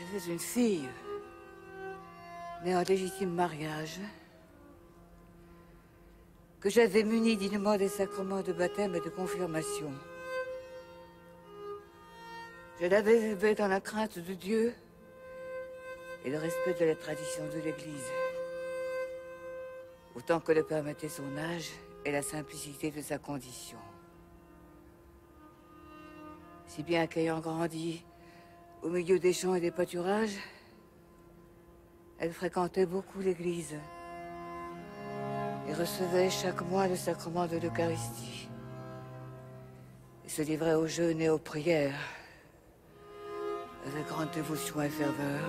J'étais une fille, née en légitime mariage, que j'avais munie dignement des sacrements de baptême et de confirmation. Je l'avais élevée dans la crainte de Dieu et le respect de la tradition de l'Église, autant que le permettait son âge et la simplicité de sa condition. Si bien qu'ayant grandi au milieu des champs et des pâturages, elle fréquentait beaucoup l'église et recevait chaque mois le sacrement de l'Eucharistie et se livrait au jeûne et aux prières avec grande dévotion et ferveur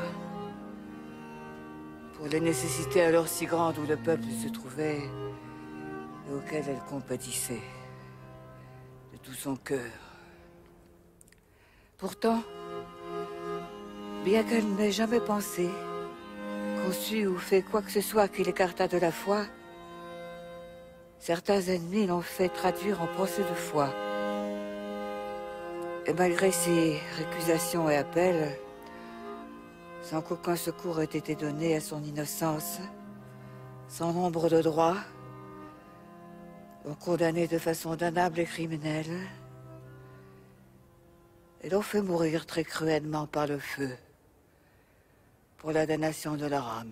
pour les nécessités alors si grandes où le peuple se trouvait et auxquelles elle compatissait de tout son cœur. Pourtant, bien qu'elle n'ait jamais pensé, conçu ou fait quoi que ce soit qui l'écartât de la foi, certains ennemis l'ont fait traduire en procès de foi. Et malgré ses récusations et appels, sans qu'aucun secours ait été donné à son innocence, sans nombre de droits, l'ont condamnée de façon damnable et criminelle, et l'ont fait mourir très cruellement par le feu, pour la damnation de leur âme,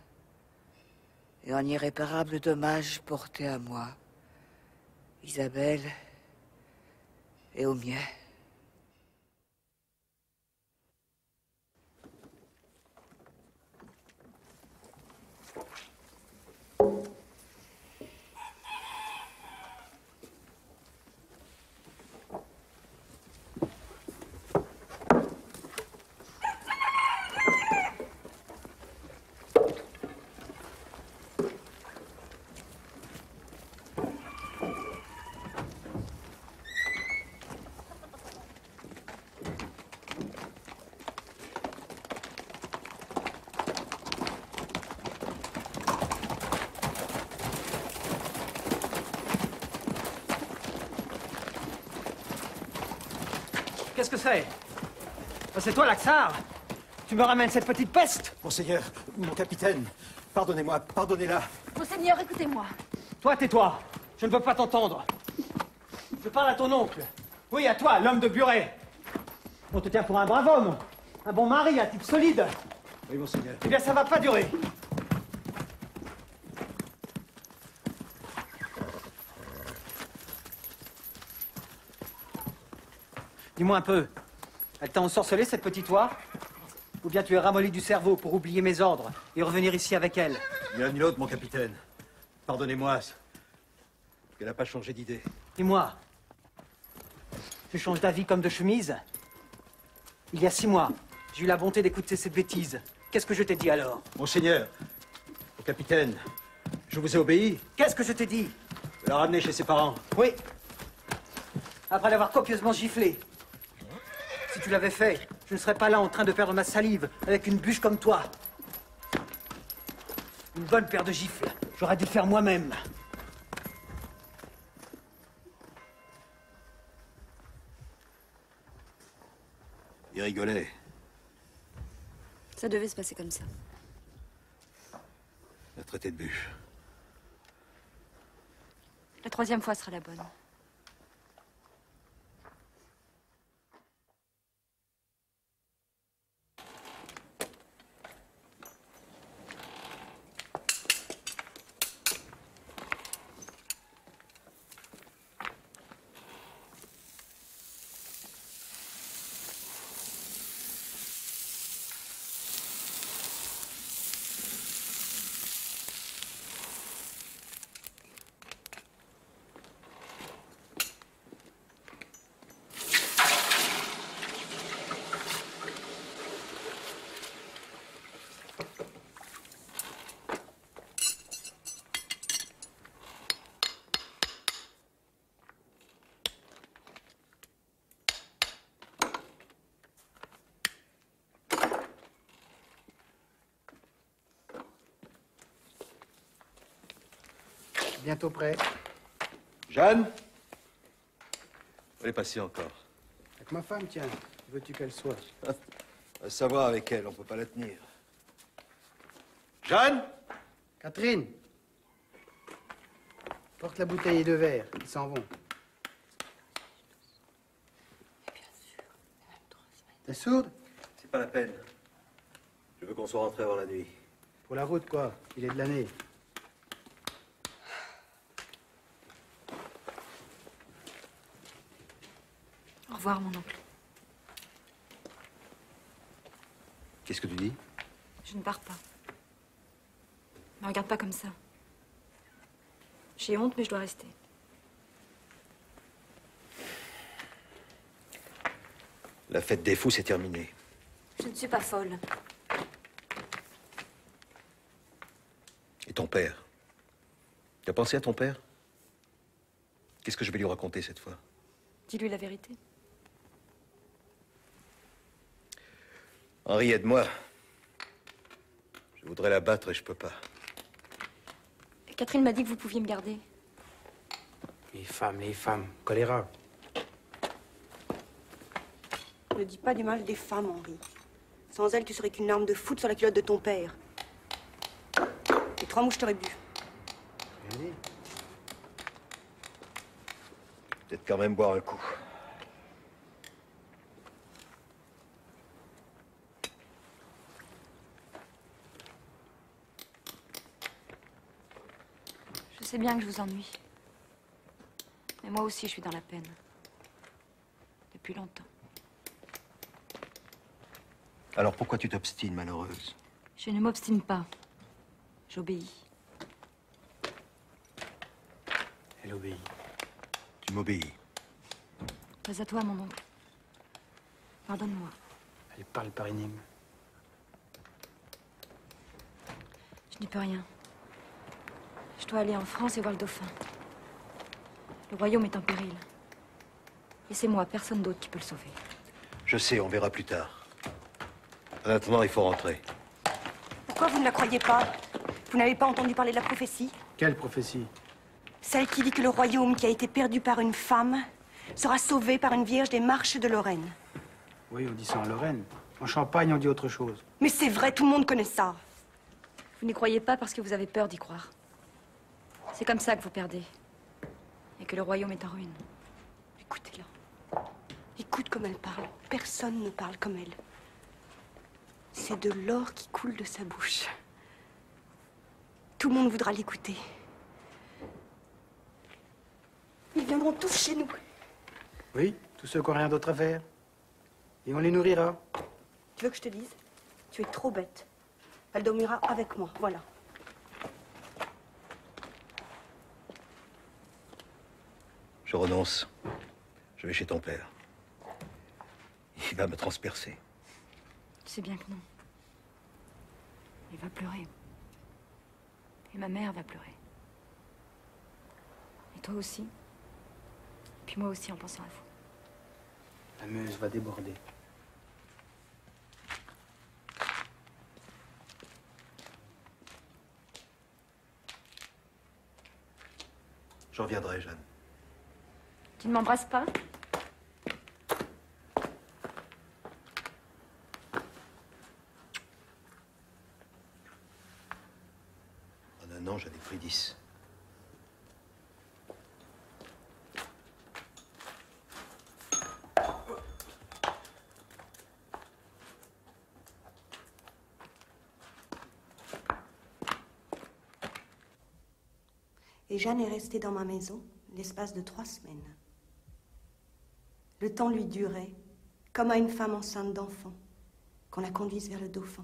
et en irréparable dommage porté à moi, Isabelle, et au mien. Qu'est-ce que c'est? C'est toi, Laxar? Tu me ramènes cette petite peste? Monseigneur, mon capitaine, pardonnez-moi, pardonnez-la. Monseigneur, écoutez-moi. Toi, tais-toi. Je ne veux pas t'entendre. Je parle à ton oncle. Oui, à toi, l'homme de Buret. On te tient pour un brave homme. Un bon mari, un type solide. Oui, monseigneur. Eh bien, ça va pas durer. Dis-moi un peu. Elle t'a ensorcelé, cette petite oie? Ou bien tu es ramolli du cerveau pour oublier mes ordres et revenir ici avec elle? Ni l'un ni l'autre, mon capitaine. Pardonnez-moi. Elle n'a pas changé d'idée. Dis-moi. Tu changes d'avis comme de chemise? Il y a 6 mois, j'ai eu la bonté d'écouter ces bêtises. Qu'est-ce que je t'ai dit alors? Monseigneur, mon capitaine, je vous ai obéi. Qu'est-ce que je t'ai dit? De la ramener chez ses parents. Oui. Après l'avoir copieusement giflé. Si tu l'avais fait, je ne serais pas là en train de perdre ma salive avec une bûche comme toi. Une bonne paire de gifles. J'aurais dû le faire moi-même. Il rigolait. Ça devait se passer comme ça. La traité de bûche. La 3e fois sera la bonne. Bientôt prêt. Jeanne? Elle est passée encore. Avec ma femme, tiens. Veux-tu qu'elle soit? À savoir avec elle, on peut pas la tenir. Jeanne? Catherine, porte la bouteille et 2 verres, ils s'en vont. T'es sourde? C'est pas la peine. Je veux qu'on soit rentré avant la nuit. Pour la route, quoi. Il est de l'année. Au revoir, mon oncle. Qu'est-ce que tu dis? Je ne pars pas. Ne me regarde pas comme ça. J'ai honte, mais je dois rester. La fête des fous, c'est terminé. Je ne suis pas folle. Et ton père? Tu as pensé à ton père? Qu'est-ce que je vais lui raconter cette fois? Dis-lui la vérité. Henri, aide-moi. Je voudrais la battre et je peux pas. Et Catherine m'a dit que vous pouviez me garder. Les femmes, choléra. Ne dis pas du mal des femmes, Henri. Sans elles, tu serais qu'une arme de foot sur la culotte de ton père. Et 3 mouches t'auraient bu. Allez. Peut-être quand même boire un coup. Je sais bien que je vous ennuie. Mais moi aussi, je suis dans la peine. Depuis longtemps. Alors pourquoi tu t'obstines, malheureuse? Je ne m'obstine pas. J'obéis. Elle obéit. Tu m'obéis. Pas à toi, mon oncle. Pardonne-moi. Elle parle par énigme. Je n'y peux rien. Je dois aller en France et voir le dauphin. Le royaume est en péril. Et c'est moi, personne d'autre qui peut le sauver. Je sais, on verra plus tard. En attendant, il faut rentrer. Pourquoi vous ne la croyez pas? Vous n'avez pas entendu parler de la prophétie? Quelle prophétie? Celle qui dit que le royaume qui a été perdu par une femme sera sauvé par une vierge des marches de Lorraine. Oui, on dit ça en Lorraine. En Champagne, on dit autre chose. Mais c'est vrai, tout le monde connaît ça. Vous n'y croyez pas parce que vous avez peur d'y croire. C'est comme ça que vous perdez. Et que le royaume est en ruine. Écoutez-la. Écoute comme elle parle. Personne ne parle comme elle. C'est de l'or qui coule de sa bouche. Tout le monde voudra l'écouter. Ils viendront tous chez nous. Oui, tous ceux qui n'ont rien d'autre à faire. Et on les nourrira. Tu veux que je te dise? Tu es trop bête. Elle dormira avec moi, voilà. Je renonce. Je vais chez ton père. Il va me transpercer. Tu sais bien que non. Il va pleurer. Et ma mère va pleurer. Et toi aussi. Puis moi aussi en pensant à vous. La Meuse va déborder. Je reviendrai, Jeanne. Tu ne m'embrasses pas? En un an, j'en ai pris 10. Et Jeanne est restée dans ma maison l'espace de 3 semaines. Le temps lui durait, comme à une femme enceinte d'enfant, qu'on la conduise vers le dauphin.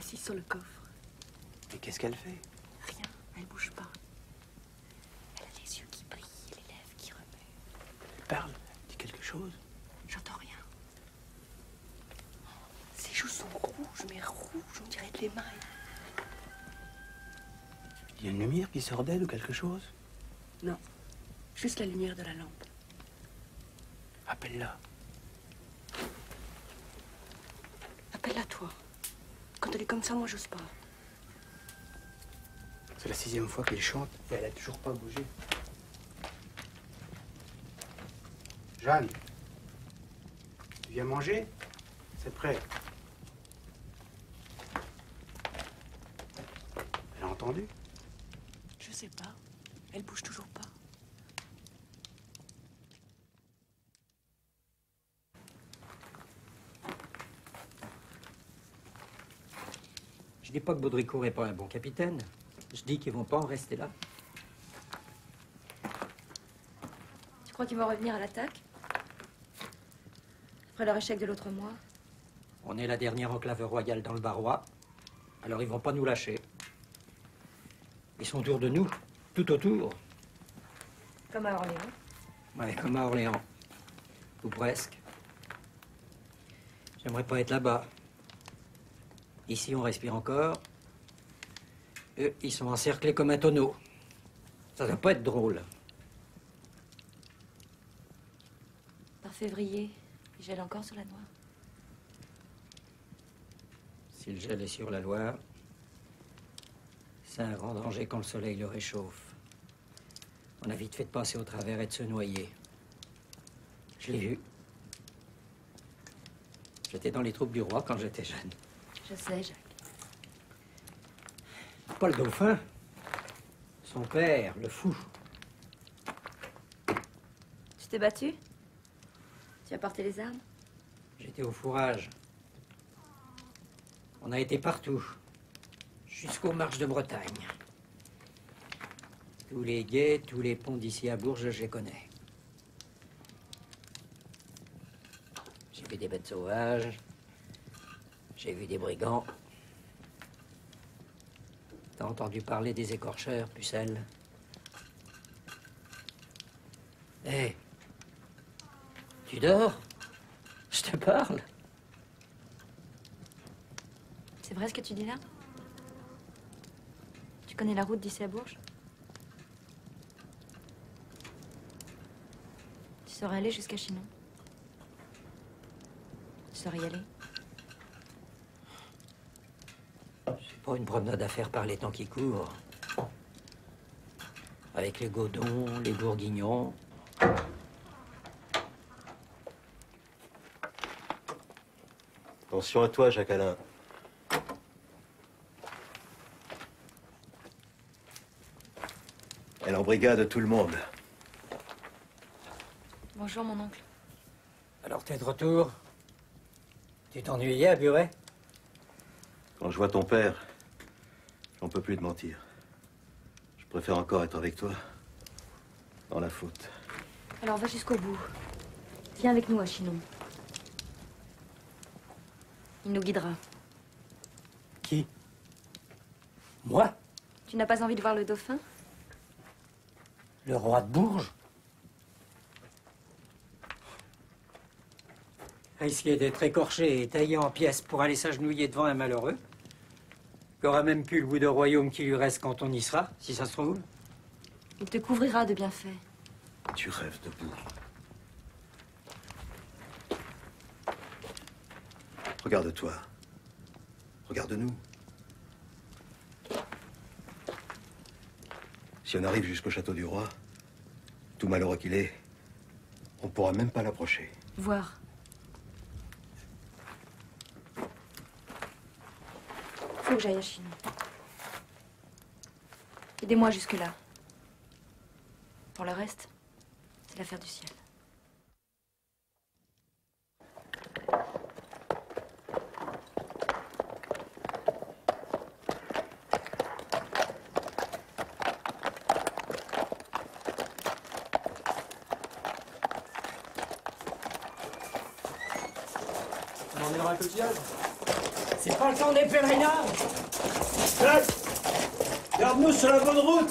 assise sur le coffre. Mais qu'est-ce qu'elle fait? Rien, elle bouge pas. Elle a les yeux qui brillent, les lèvres qui remuent. Elle parle, elle dit quelque chose. J'entends rien. Ses joues sont rouges, mais rouges, on dirait de l'émail. Il y a une lumière qui sort d'elle ou quelque chose? Non, juste la lumière de la lampe. Appelle-la. Appelle-la toi. Quand elle est comme ça, moi, j'ose pas. C'est la 6e fois qu'il chante et elle a toujours pas bougé. Jeanne, tu viens manger? C'est prêt. Elle a entendu? Je sais pas. Elle bouge toujours pas. Je dis pas que Baudricourt n'est pas un bon capitaine. Je dis qu'ils vont pas en rester là. Tu crois qu'ils vont revenir à l'attaque? Après leur échec de l'autre mois? On est la dernière enclave royale dans le Barrois. Alors ils vont pas nous lâcher. Ils sont autour de nous, tout autour. Comme à Orléans. Ouais, comme à Orléans. Ou presque. J'aimerais pas être là-bas. Ici, on respire encore. Eux, ils sont encerclés comme un tonneau. Ça doit pas être drôle. Par février, il gèle encore sur la Loire. Si le gel est sur la Loire, c'est un grand danger quand le soleil le réchauffe. On a vite fait de passer au travers et de se noyer. Je l'ai vu. J'étais dans les troupes du roi quand j'étais jeune. Je sais, Jacques. Pas le dauphin. Son père, le fou. Tu t'es battu? Tu as porté les armes? J'étais au fourrage. On a été partout. Jusqu'aux marches de Bretagne. Tous les gués, tous les ponts d'ici à Bourges, je les connais. J'ai vu des bêtes sauvages. J'ai vu des brigands. T'as entendu parler des écorcheurs, pucelle? Hé, tu dors? Je te parle. C'est vrai ce que tu dis là? Tu connais la route d'ici à Bourges? Tu saurais aller jusqu'à Chinon? Tu saurais y aller? C'est pas une promenade à faire par les temps qui courent. Avec les Godons, les Bourguignons. Attention à toi, Jacques Alain. Elle embrigade tout le monde. Bonjour, mon oncle. Alors t'es de retour? Tu t'ennuyais à Buret? Quand je vois ton père, j'en peux plus de mentir. Je préfère encore être avec toi, dans la faute. Alors va jusqu'au bout. Viens avec nous à Chinon. Il nous guidera. Qui? Moi? Tu n'as pas envie de voir le dauphin? Le roi de Bourges? Risquer d'être écorché et taillé en pièces pour aller s'agenouiller devant un malheureux, qui aura même plus le bout de royaume qui lui reste quand on y sera, si ça se trouve. Il te couvrira de bienfaits. Tu rêves debout. Regarde-toi. Regarde-nous. Si on arrive jusqu'au château du roi, tout malheureux qu'il est, on ne pourra même pas l'approcher. Voir. Faut que j'aille à Chinon. Aidez-moi jusque-là. Pour le reste, c'est l'affaire du ciel. On en est dans un coquillage? C'est pas le temps des pèlerinages. Garde-nous sur la bonne route.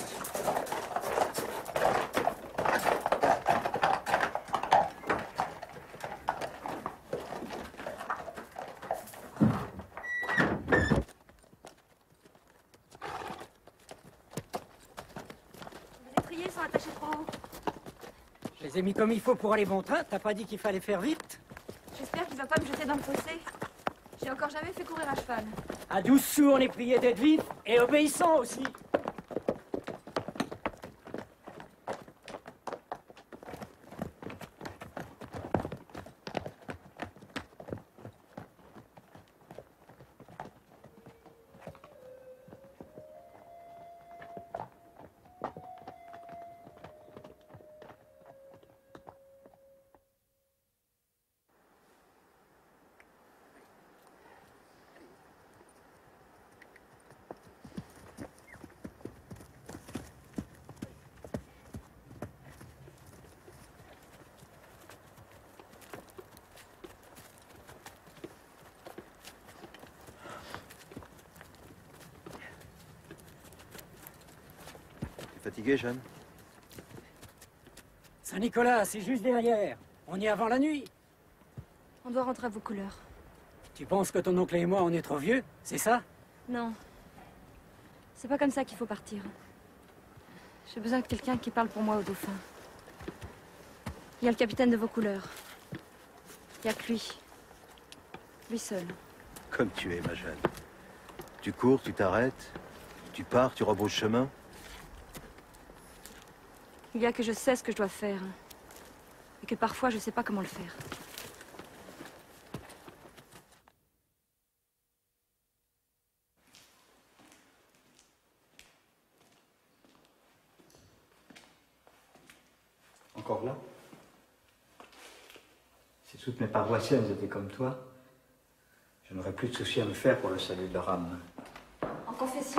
Les étriers sont attachés trop haut. Je les ai mis comme il faut pour aller bon train. T'as pas dit qu'il fallait faire vite? J'espère qu'il va pas me jeter dans le fossé. J'ai encore jamais fait courir à cheval. À 12 sous, on est prié d'être vif et obéissant aussi. Fatigué, Jeanne? Saint-Nicolas, c'est juste derrière. On y est avant la nuit. On doit rentrer à vos couleurs. Tu penses que ton oncle et moi, on est trop vieux? C'est ça? Non. C'est pas comme ça qu'il faut partir. J'ai besoin de quelqu'un qui parle pour moi au dauphin. Il y a le capitaine de vos couleurs. Il y a que lui. Lui seul. Comme tu es, ma Jeanne. Tu cours, tu t'arrêtes, tu pars, tu rebrousses chemin. Il y a que je sais ce que je dois faire. Et que parfois, je sais pas comment le faire. Encore là? Si toutes mes paroissiennes étaient comme toi, je n'aurais plus de soucis à me faire pour le salut de leur âme. En confession,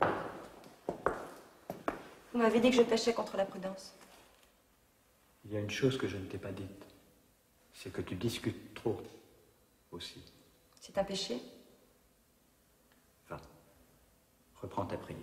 vous m'avez dit que je péchais contre la prudence. Il y a une chose que je ne t'ai pas dite, c'est que tu discutes trop aussi. C'est un péché? Va, reprends ta prière.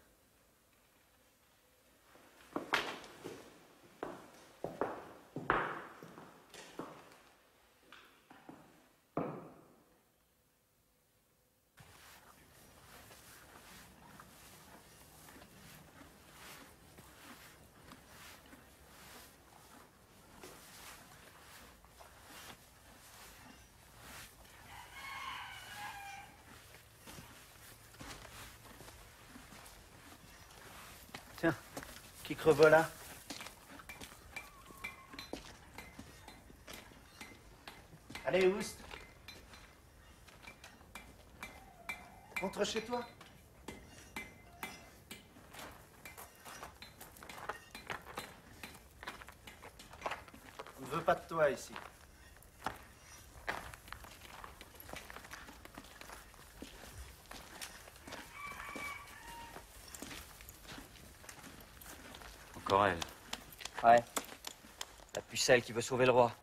Tiens, qui crevole là? Allez, Oust. Rentre chez toi. On ne veut pas de toi ici. Encore elle. Ouais. La pucelle qui veut sauver le roi.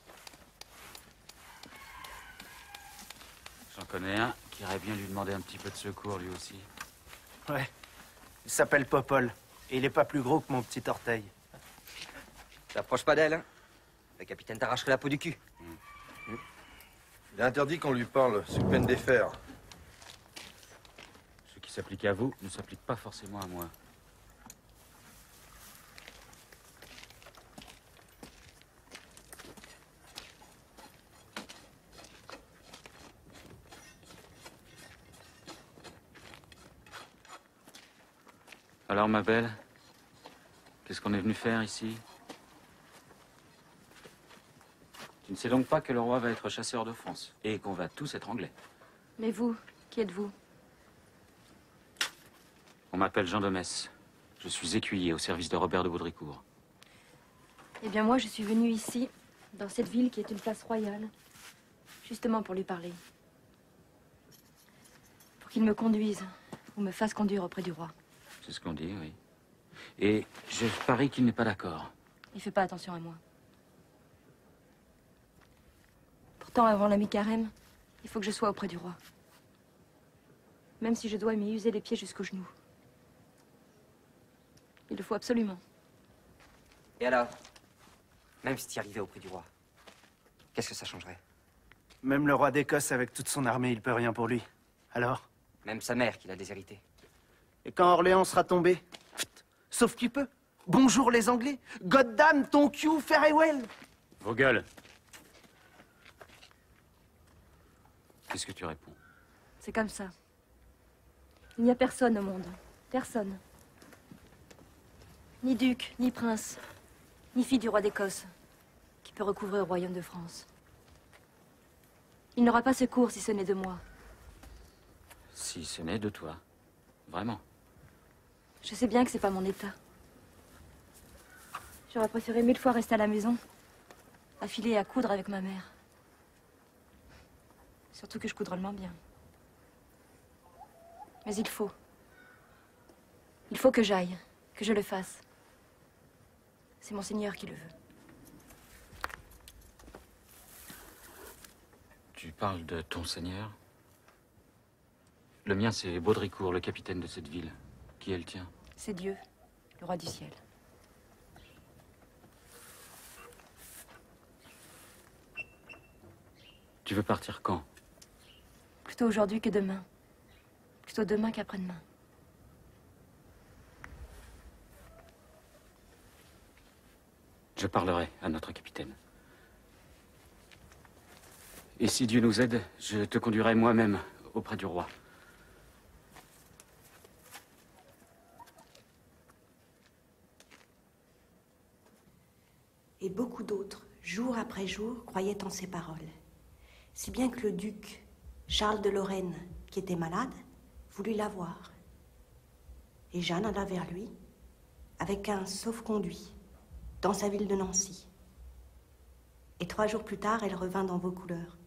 J'en connais un qui irait bien lui demander un petit peu de secours, lui aussi. Ouais. Il s'appelle Popol. Et il est pas plus gros que mon petit orteil. T'approches pas d'elle, hein? Le capitaine t'arracherait la peau du cul. Il est interdit qu'on lui parle, sous peine des fers. Ce qui s'applique à vous ne s'applique pas forcément à moi. Alors, ma belle, qu'est-ce qu'on est venu faire ici? Tu ne sais donc pas que le roi va être chasseur de France et qu'on va tous être anglais. Mais vous, qui êtes-vous? On m'appelle Jean de Metz. Je suis écuyer au service de Robert de Baudricourt. Eh bien, moi, je suis venue ici, dans cette ville qui est une place royale, justement pour lui parler. Pour qu'il me conduise, ou me fasse conduire auprès du roi. C'est ce qu'on dit, oui. Et je parie qu'il n'est pas d'accord. Il fait pas attention à moi. Pourtant, avant la mi-carême, Il faut que je sois auprès du roi. Même si je dois m'y user les pieds jusqu'aux genoux. Il le faut absolument. Et alors? Même si tu y arrivais auprès du roi, qu'est-ce que ça changerait? Même le roi d'Écosse, avec toute son armée, il peut rien pour lui. Alors? Même sa mère qui l'a déshérité. Et quand Orléans sera tombé? Sauf tu peux. Bonjour les Anglais. God damn ton cul, farewell. Vos gueules. Qu'est-ce que tu réponds? C'est comme ça. Il n'y a personne au monde. Personne. Ni duc, ni prince, ni fille du roi d'Écosse, qui peut recouvrer au royaume de France. Il n'aura pas secours si ce n'est de moi. Si ce n'est de toi. Vraiment. Je sais bien que c'est pas mon état. J'aurais préféré 1000 fois rester à la maison, à filer et à coudre avec ma mère. Surtout que je coudre drôlement bien. Mais il faut. Il faut que j'aille, que je le fasse. C'est mon Seigneur qui le veut. Tu parles de ton seigneur? Le mien, c'est Baudricourt, le capitaine de cette ville. Qui est le tien? C'est Dieu, le roi du ciel. Tu veux partir quand? Plutôt aujourd'hui que demain. Plutôt demain qu'après-demain. Je parlerai à notre capitaine. Et si Dieu nous aide, je te conduirai moi-même auprès du roi. Et beaucoup d'autres, jour après jour, croyaient en ces paroles. Si bien que le duc, Charles de Lorraine, qui était malade, voulut la voir. Et Jeanne alla vers lui, avec un sauf-conduit, dans sa ville de Nancy. Et 3 jours plus tard, elle revint dans Vaucouleurs.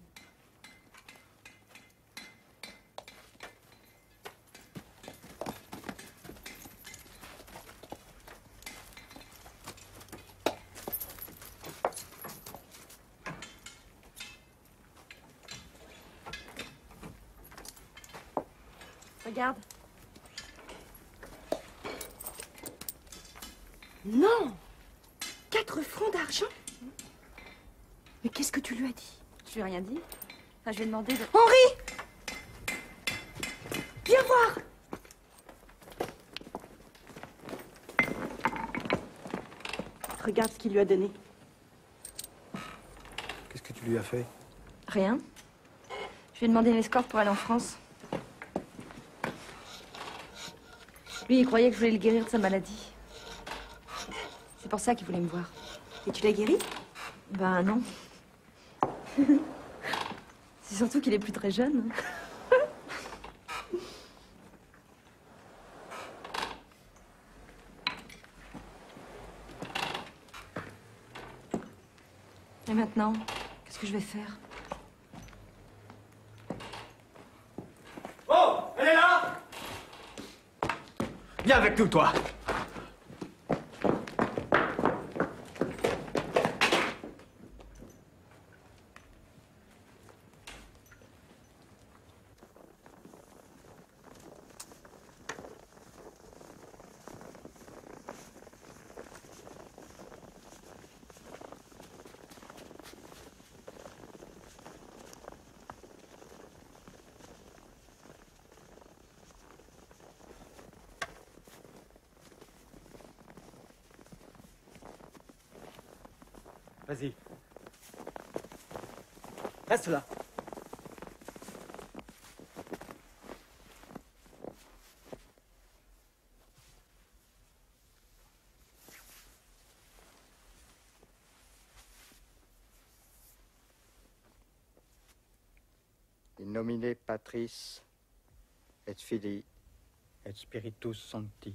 Regarde. Non! 4 francs d'argent? Mais qu'est-ce que tu lui as dit? Je lui ai rien dit. Enfin, je lui ai demandé de... Henri! Viens voir! Regarde ce qu'il lui a donné. Qu'est-ce que tu lui as fait? Rien. Je lui ai demandé une escorte pour aller en France. Lui, il croyait que je voulais le guérir de sa maladie. C'est pour ça qu'il voulait me voir. Et tu l'as guéri? Ben non. C'est surtout qu'il est plus très jeune. Et maintenant, qu'est-ce que je vais faire? Oh, elle est là! Viens avec nous, toi. Vas-y. Reste là. In nomine Patris et Filii et Spiritus Sancti.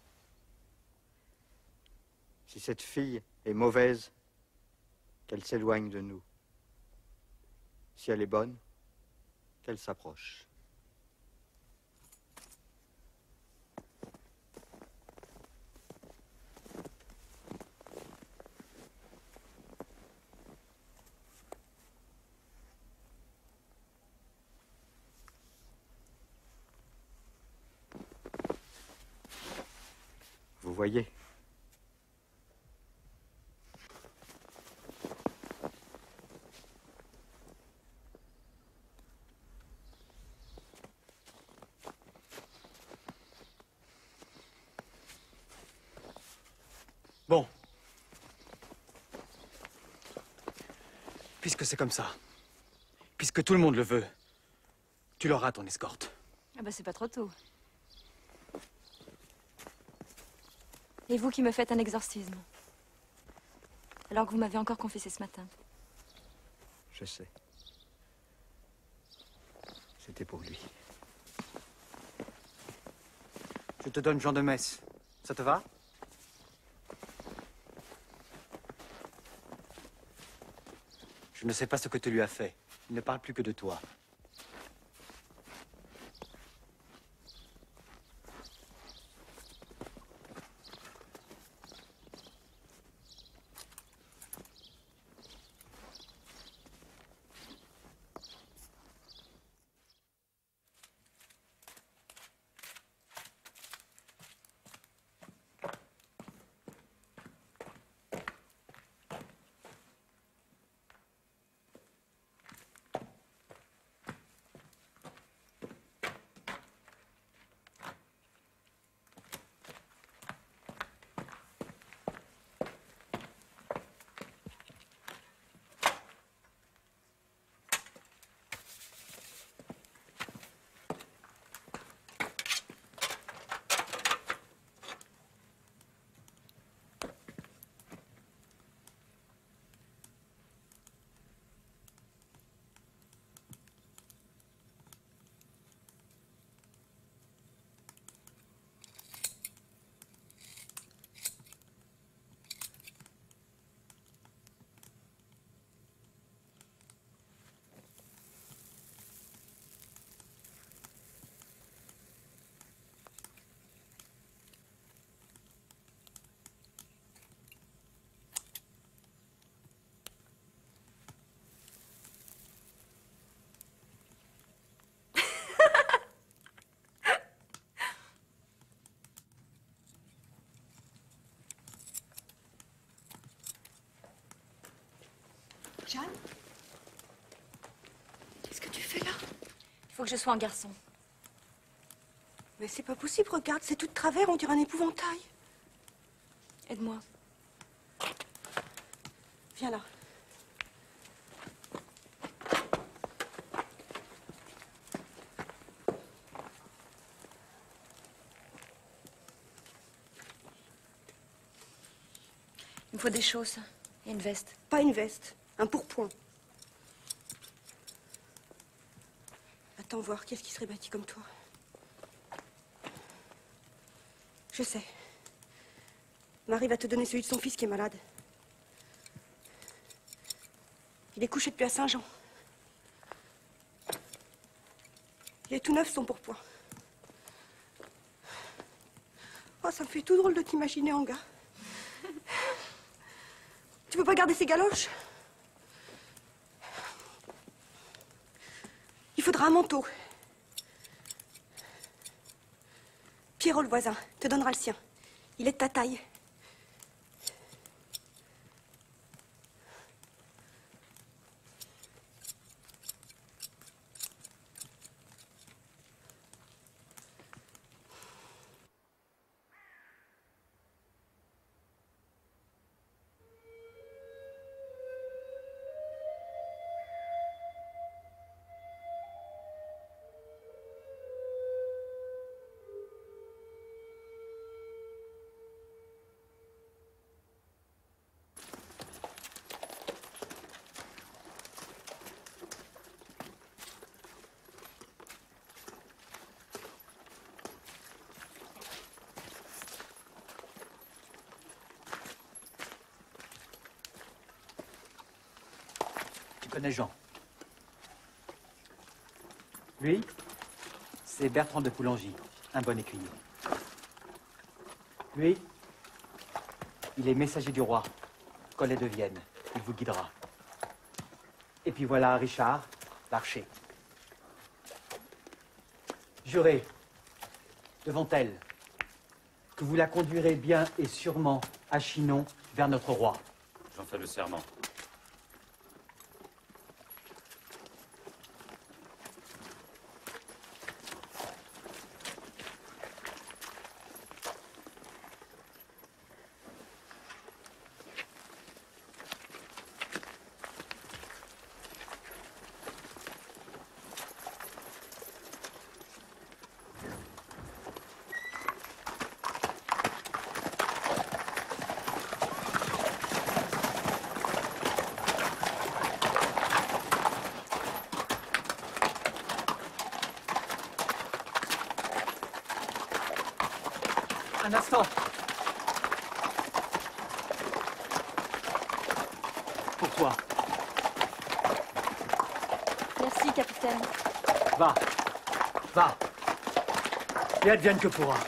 Si cette fille est mauvaise, qu'elle s'éloigne de nous. Si elle est bonne, qu'elle s'approche. voyez. Bon. Puisque c'est comme ça, puisque tout le monde le veut, tu l'auras ton escorte. Ah bah c'est pas trop tôt. Et vous qui me faites un exorcisme. Alors que vous m'avez encore confessé ce matin. Je sais. C'était pour lui. Je te donne Jean de Metz. Ça te va? Je ne sais pas ce que tu lui as fait. Il ne parle plus que de toi. Jeanne? Qu'est-ce que tu fais là? Il faut que je sois un garçon. Mais c'est pas possible, regarde, c'est tout de travers, on dirait un épouvantail. Aide-moi. Viens là. Il me faut des chausses et une veste. Pas une veste, un pourpoint. Attends voir, qui est-ce qui serait bâti comme toi? Je sais. Marie va te donner celui de son fils qui est malade. Il est couché depuis à Saint-Jean. Il est tout neuf, son pourpoint. Oh, ça me fait tout drôle de t'imaginer en gars. Tu peux pas garder ces galoches? Il faudra un manteau. Pierrot, le voisin, te donnera le sien. Il est de ta taille. Tu connais Jean? Lui, c'est Bertrand de Poulengy, un bon écuyer. Lui, il est messager du roi, collet de Vienne. Il vous guidera. Et puis voilà Richard, l'archer. Jurez, devant elle, que vous la conduirez bien et sûrement à Chinon vers notre roi. J'en fais le serment. Un instant. Pour toi. Merci, capitaine. Va. Va. Et advienne que pourra.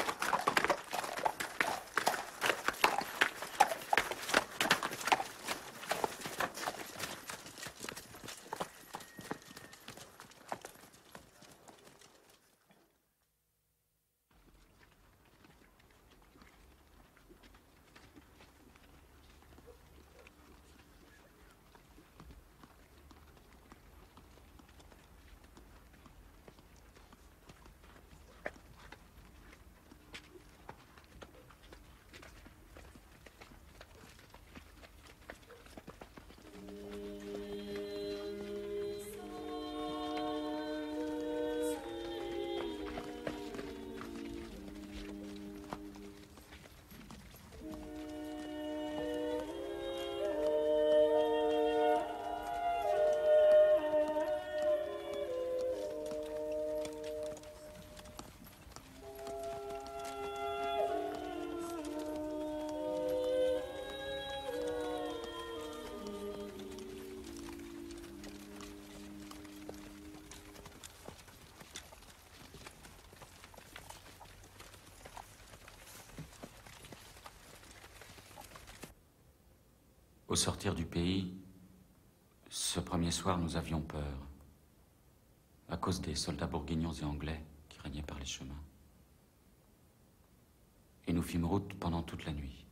Au sortir du pays, ce premier soir, nous avions peur, à cause des soldats bourguignons et anglais qui régnaient par les chemins. Et nous fîmes route pendant toute la nuit.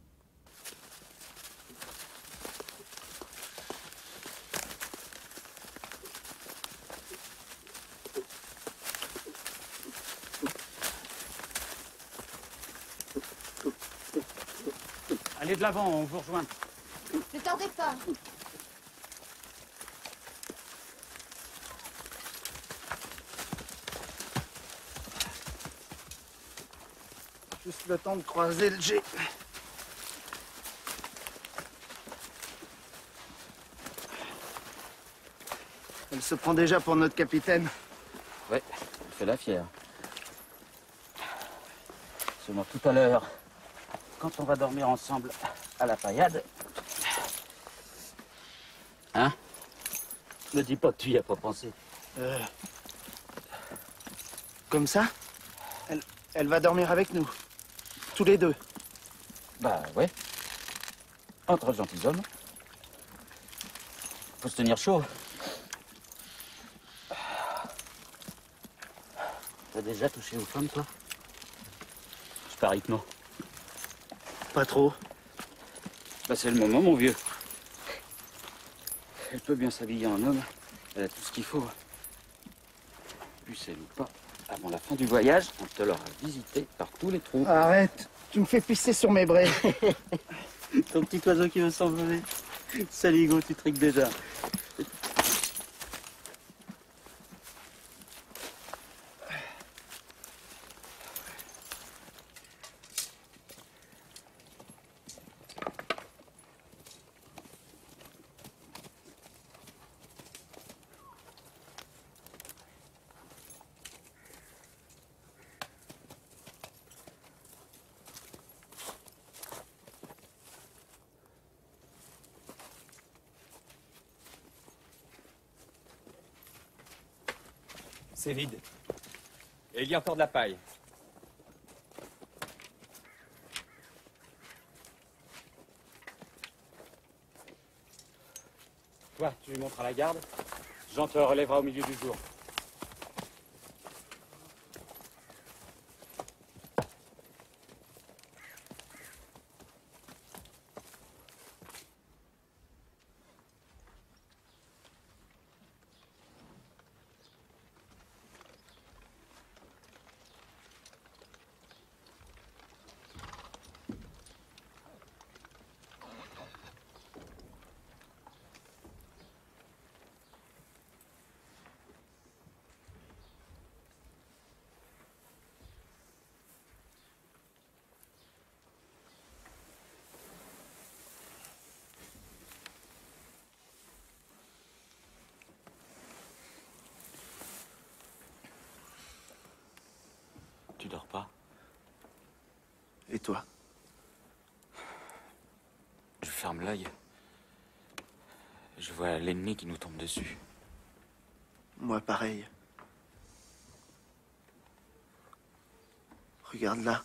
Allez de l'avant, on vous rejoint. Ne tardez pas. Juste le temps de croiser le jet. Elle se prend déjà pour notre capitaine. Ouais, elle fait la fière. Seulement tout à l'heure, quand on va dormir ensemble à la paillade... Hein? Ne dis pas que tu y as pas pensé. Comme ça, elle va dormir avec nous. Tous les deux. Bah ouais. Entre gentilshommes. Faut se tenir chaud. T'as déjà touché aux femmes, toi? Je parie que non. Pas trop. Bah c'est le moment, mon vieux. Elle peut bien s'habiller en homme. Elle a tout ce qu'il faut. Pucelle ou pas, avant la fin du voyage, on te l'aura visité par tous les trous. Arrête, tu me fais pisser sur mes braies. Ton petit oiseau qui veut s'envoler. Saligo, tu triques déjà. C'est vide. Et il y a encore de la paille. Toi, tu lui montres à la garde. Jean te relèvera au milieu du jour. dors pas? Et toi? Je ferme l'œil. Je vois l'ennemi qui nous tombe dessus. Moi, pareil. Regarde là.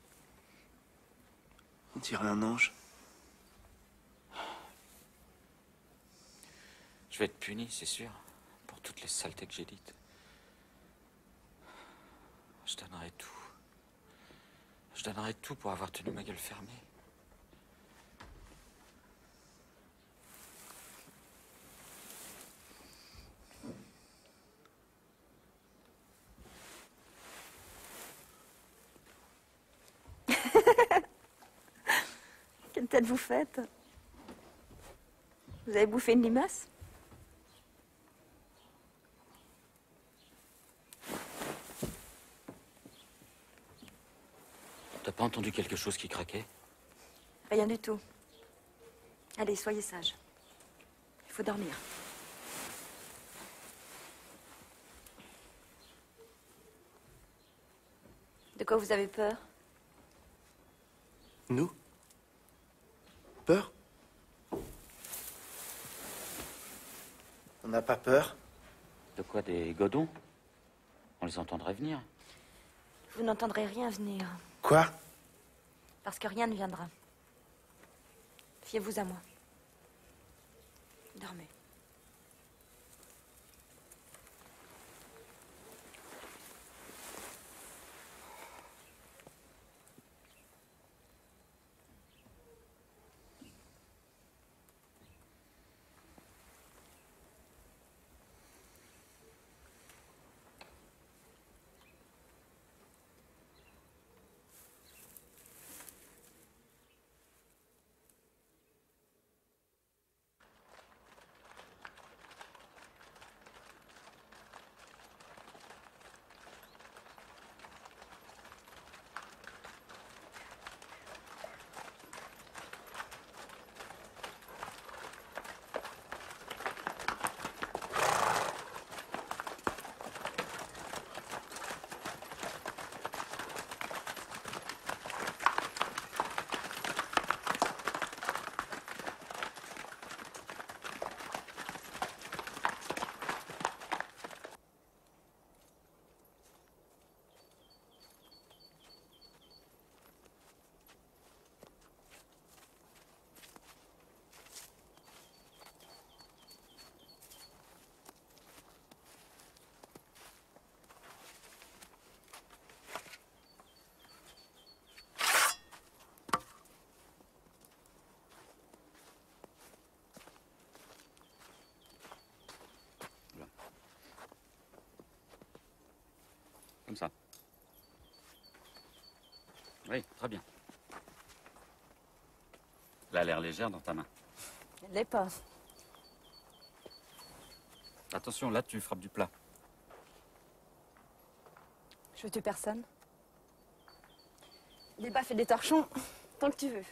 On dirait un ange. Je vais être puni, c'est sûr, pour toutes les saletés que j'ai dites. Je donnerai tout. Je donnerai tout pour avoir tenu ma gueule fermée. Quelle tête vous faites? Vous avez bouffé une limace? T'as pas entendu quelque chose qui craquait? Rien du tout. Allez, soyez sages. Il faut dormir. De quoi vous avez peur? Nous? Peur? On n'a pas peur? De quoi, des godons? On les entendrait venir. Vous n'entendrez rien venir. Quoi? Parce que rien ne viendra. Fiez-vous à moi. Dormez. Comme ça. Oui, très bien. Elle a l'air légère dans ta main. Elle l'est pas. Attention, là, tu frappes du plat. Je tue personne. Des baffes et des torchons, tant que tu veux.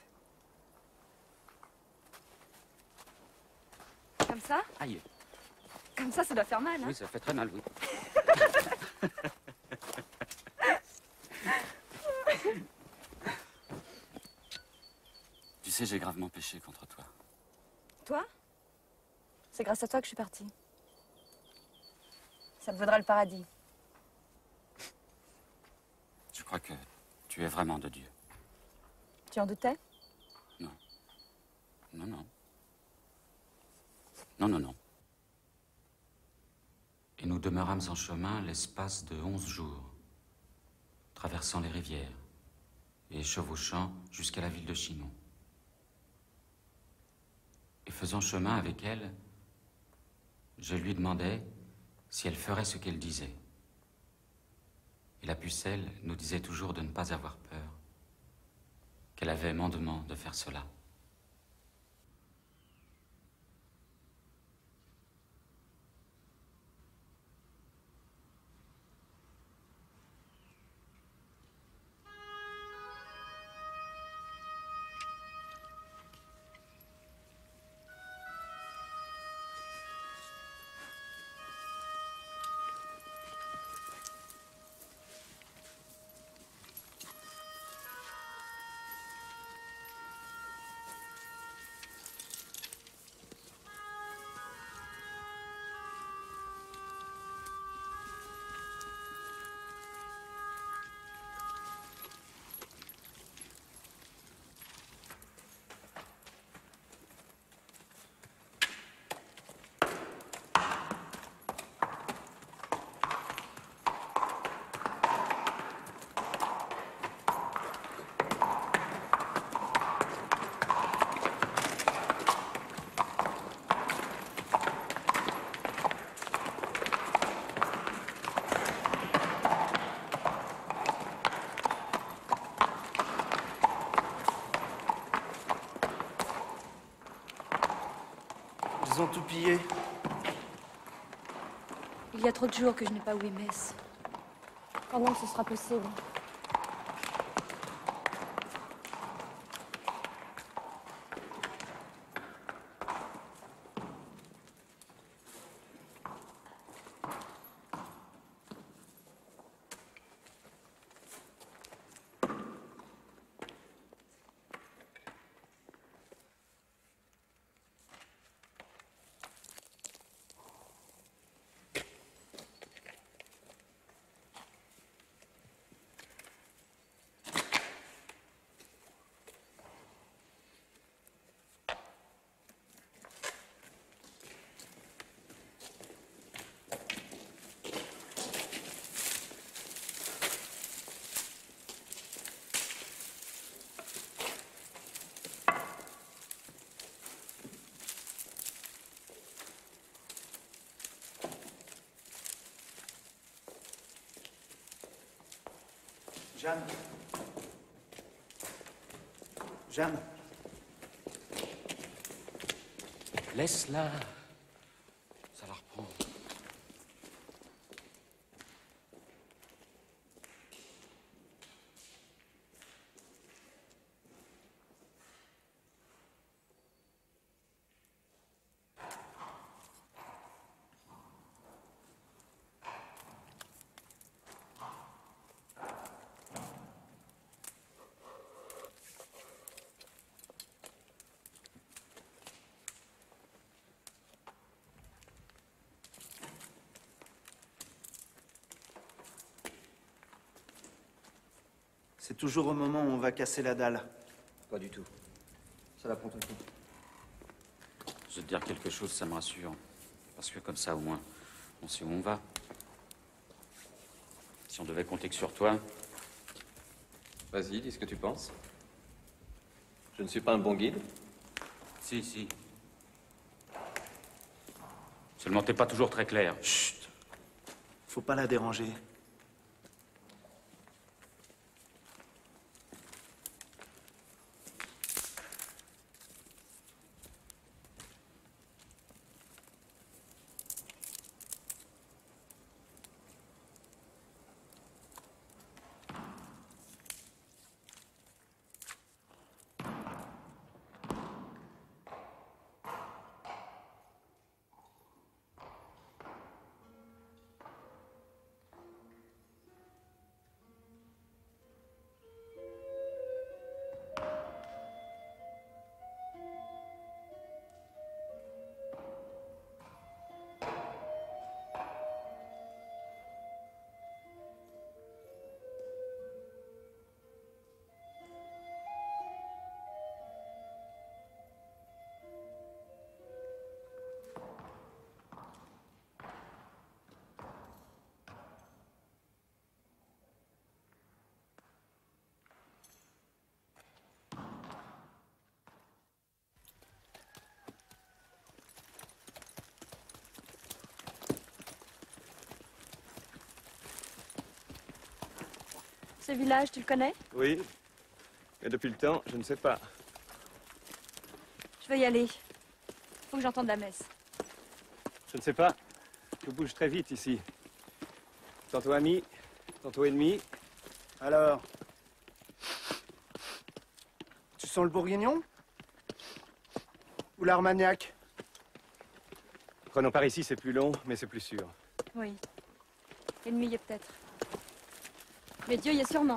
Comme ça? Aïe. Comme ça doit faire mal, hein? Oui, ça fait très mal, oui. Tu sais, j'ai gravement péché contre toi. Toi? C'est grâce à toi que je suis partie. Ça te vaudra le paradis. Je crois que tu es vraiment de Dieu. Tu en doutais? Non. Non, non. Non, non, non. Et nous demeurâmes en chemin l'espace de 11 jours, traversant les rivières et chevauchant jusqu'à la ville de Chinon. Et faisant chemin avec elle, je lui demandais si elle ferait ce qu'elle disait. Et la pucelle nous disait toujours de ne pas avoir peur, qu'elle avait mandement de faire cela. Ils ont tout pillé. Il y a trop de jours que je n'ai pas ouï messe. Quand donc ce sera possible? Jeanne. Jeanne. Laisse-la. Ça la reprend. C'est toujours au moment où on va casser la dalle. Pas du tout. Ça la prend tout le temps. Je vais te dire quelque chose, ça me rassure. Parce que comme ça, au moins, on sait où on va. Si on devait compter que sur toi... Vas-y, dis ce que tu penses. Je ne suis pas un bon guide. Si, si. Seulement, t'es pas toujours très clair. Chut. Faut pas la déranger. Ce village, tu le connais? Oui, mais depuis le temps, je ne sais pas. Je vais y aller. Faut que j'entende la messe. Je ne sais pas. Tout bouge très vite ici. Tantôt amis, tantôt ennemis. Alors? Tu sens le bourguignon? Ou l'armagnac? Prenons par ici, c'est plus long, mais c'est plus sûr. Oui. L'ennemi y est peut-être. Mais Dieu y est sûrement.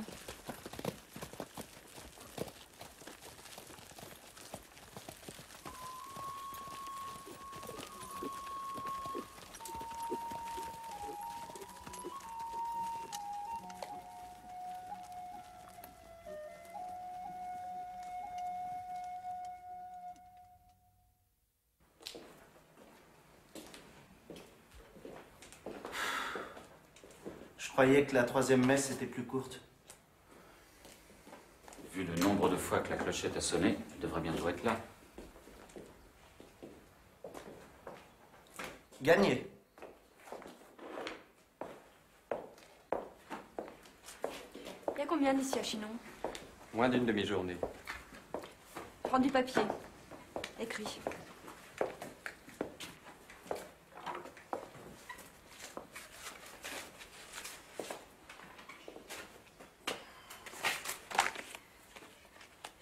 Je croyais que la troisième messe était plus courte. Vu le nombre de fois que la clochette a sonné, elle devrait bientôt être là. Gagné. Il y a combien d'ici à Chinon? Moins d'une demi-journée. Prends du papier. Écris.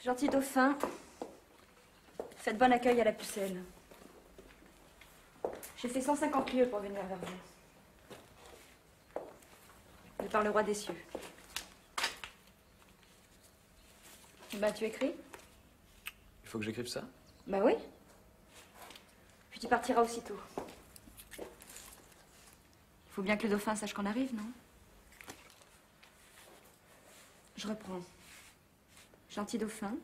Gentil dauphin, faites bon accueil à la pucelle. J'ai fait 150 lieues pour venir vers vous. De par le roi des cieux. Bah, tu écris? Il faut que j'écrive ça? Bah oui. Puis tu partiras aussitôt. Il faut bien que le dauphin sache qu'on arrive, non? Je reprends. Gentil dauphin.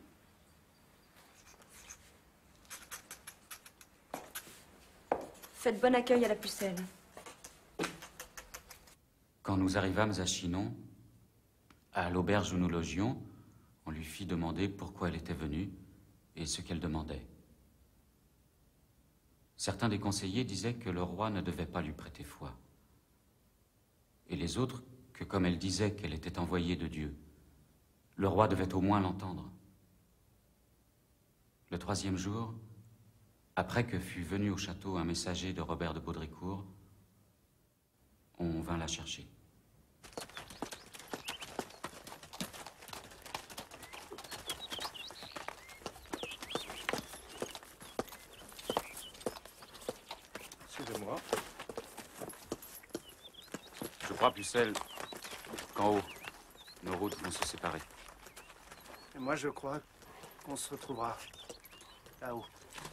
Faites bon accueil à la pucelle. Quand nous arrivâmes à Chinon, à l'auberge où nous logions, on lui fit demander pourquoi elle était venue et ce qu'elle demandait. Certains des conseillers disaient que le roi ne devait pas lui prêter foi. Et les autres que, comme elle disait qu'elle était envoyée de Dieu, le roi devait au moins l'entendre. Le troisième jour, après que fut venu au château un messager de Robert de Baudricourt, on vint la chercher. Suivez-moi. Je crois, Pucelle, qu'en haut, nos routes vont se séparer. Et moi, je crois qu'on se retrouvera là-haut.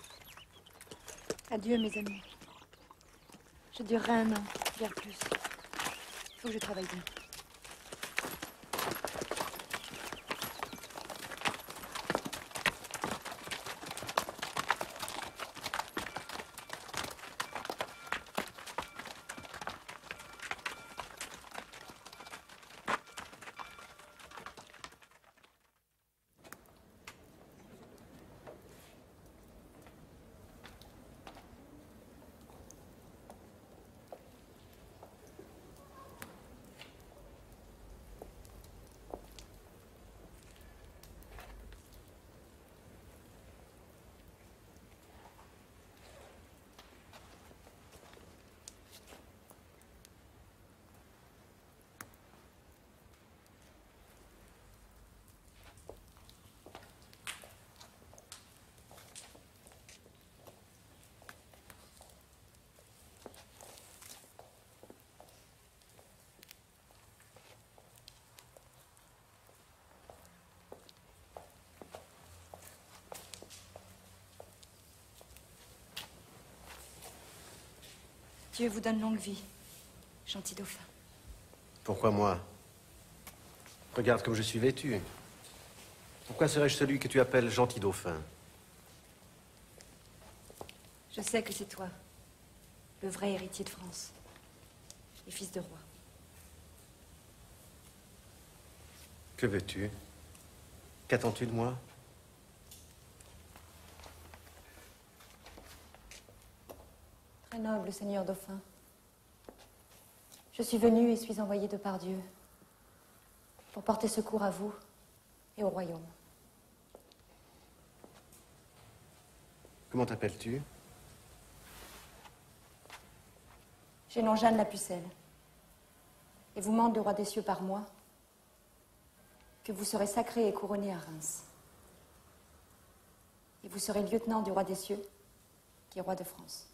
Adieu, mes amis. Je durerai un an, voire plus. Il faut que je travaille bien. Dieu vous donne longue vie, gentil dauphin. Pourquoi moi? Regarde comme je suis vêtu. Pourquoi serais-je celui que tu appelles gentil dauphin? Je sais que c'est toi, le vrai héritier de France, et fils de roi. Que veux-tu? Qu'attends-tu de moi? Très noble seigneur dauphin. Je suis venu et suis envoyé de par Dieu pour porter secours à vous et au royaume. Comment t'appelles-tu? J'ai nom Jeanne la Pucelle. Et vous mande le roi des cieux par moi que vous serez sacré et couronné à Reims. Et vous serez lieutenant du roi des cieux, qui est roi de France.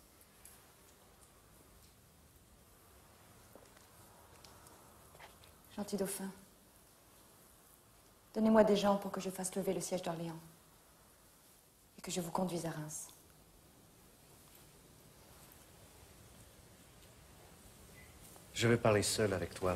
Gentil dauphin, donnez-moi des gens pour que je fasse lever le siège d'Orléans et que je vous conduise à Reims. Je veux parler seul avec toi.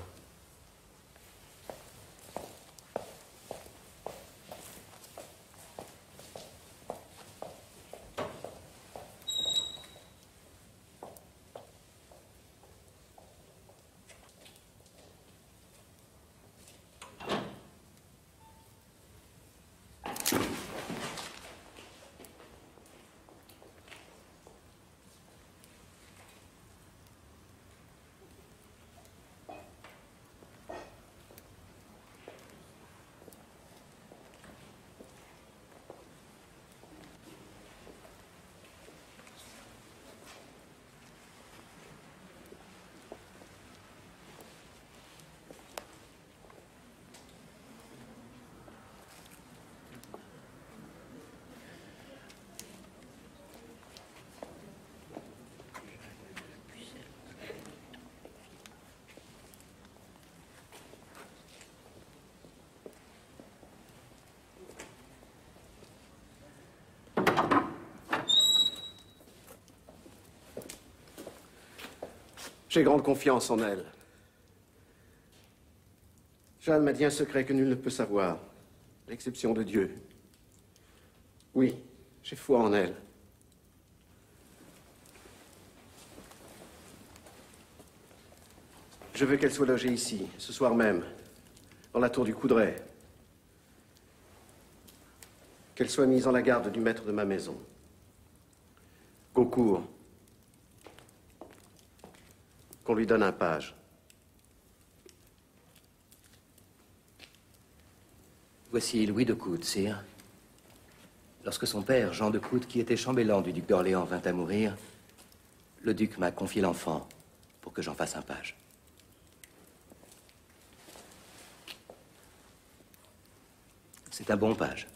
J'ai grande confiance en elle. Jeanne m'a dit un secret que nul ne peut savoir, à l'exception de Dieu. Oui, j'ai foi en elle. Je veux qu'elle soit logée ici, ce soir même, dans la tour du Coudray. Qu'elle soit mise en la garde du maître de ma maison. Gaucourt. Qu'on lui donne un page. Voici Louis de Coude, sire. Lorsque son père, Jean de Coude, qui était chambellan du duc d'Orléans, vint à mourir, le duc m'a confié l'enfant pour que j'en fasse un page. C'est un bon page.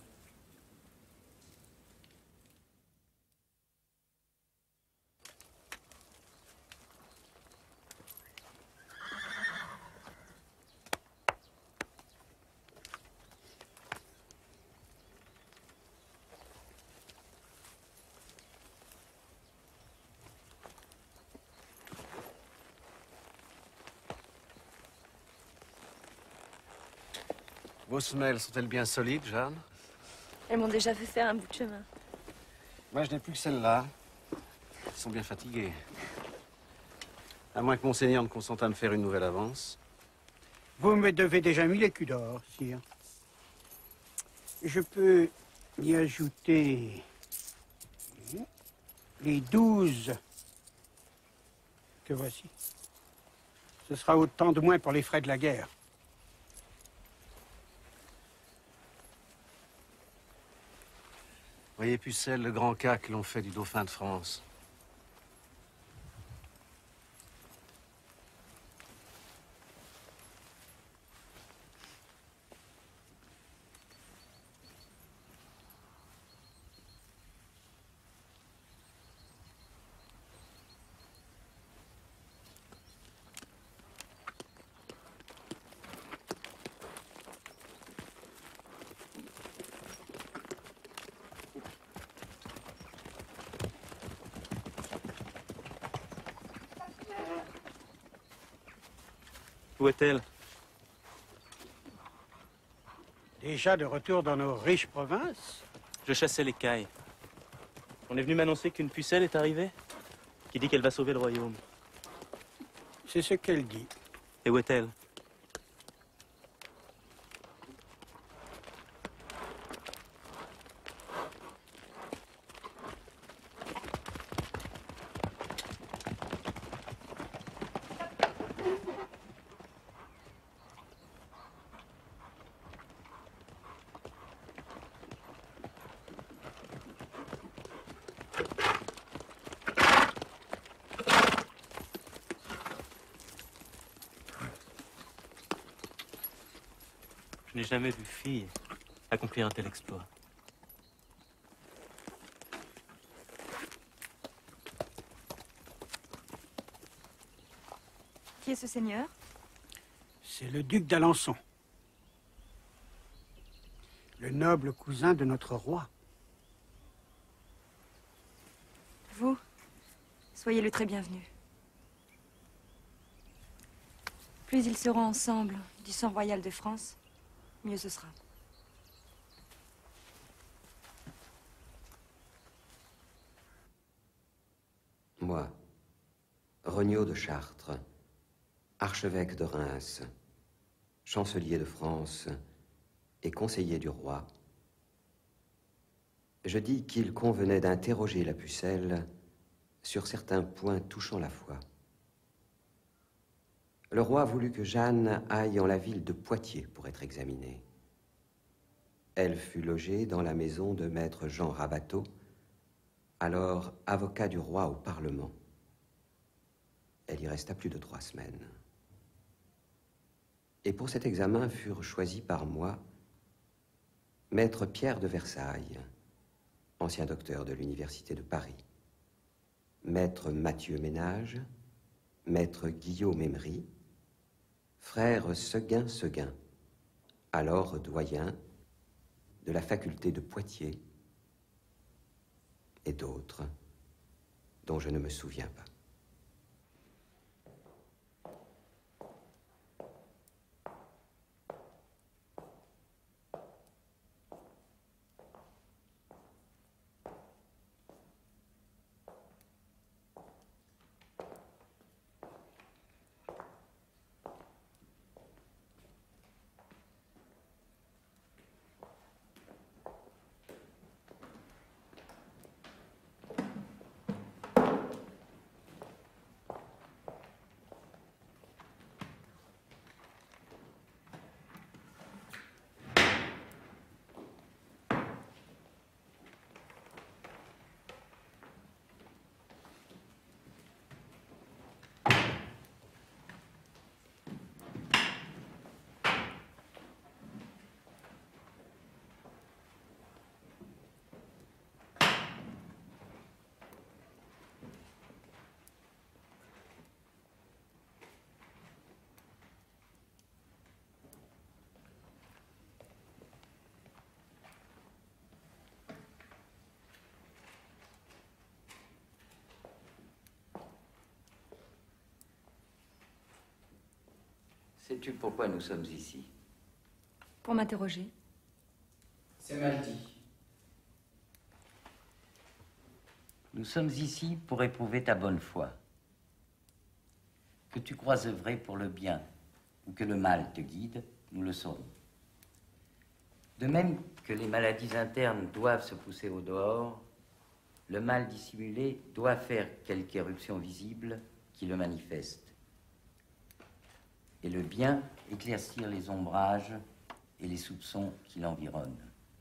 Vos semelles sont-elles bien solides, Jeanne? Elles m'ont déjà fait faire un bout de chemin. Moi, je n'ai plus que celles-là. Elles sont bien fatiguées. À moins que Monseigneur ne consente à me faire une nouvelle avance. Vous me devez déjà 1000 écus d'or, sire. Je peux y ajouter les 12 que voici. Ce sera autant de moins pour les frais de la guerre. Voyez, Pucelle, le grand cas que l'on fait du dauphin de France. Où est-elle? Déjà de retour dans nos riches provinces? Je chassais les cailles. On est venu m'annoncer qu'une pucelle est arrivée, qui dit qu'elle va sauver le royaume. C'est ce qu'elle dit. Et où est-elle? Je n'ai jamais vu fille accomplir un tel exploit. Qui est ce seigneur? C'est le duc d'Alençon. Le noble cousin de notre roi. Vous, soyez le très bienvenu. Plus ils seront ensemble du sang royal de France, mieux ce sera. Moi, Regnault de Chartres, archevêque de Reims, chancelier de France et conseiller du roi, je dis qu'il convenait d'interroger la Pucelle sur certains points touchant la foi. Le roi voulut que Jeanne aille en la ville de Poitiers pour être examinée. Elle fut logée dans la maison de maître Jean Rabateau, alors avocat du roi au Parlement. Elle y resta plus de 3 semaines. Et pour cet examen furent choisis par moi maître Pierre de Versailles, ancien docteur de l'Université de Paris, maître Mathieu Ménage, maître Guillaume Emery, frère Seguin, alors doyen de la faculté de Poitiers, et d'autres dont je ne me souviens pas. Sais-tu pourquoi nous sommes ici? Pour m'interroger. C'est mal dit. Nous sommes ici pour éprouver ta bonne foi. Que tu crois œuvrer pour le bien ou que le mal te guide, nous le saurons. De même que les maladies internes doivent se pousser au dehors, le mal dissimulé doit faire quelque éruption visible qui le manifeste. Et le bien éclaircir les ombrages et les soupçons qui l'environnent.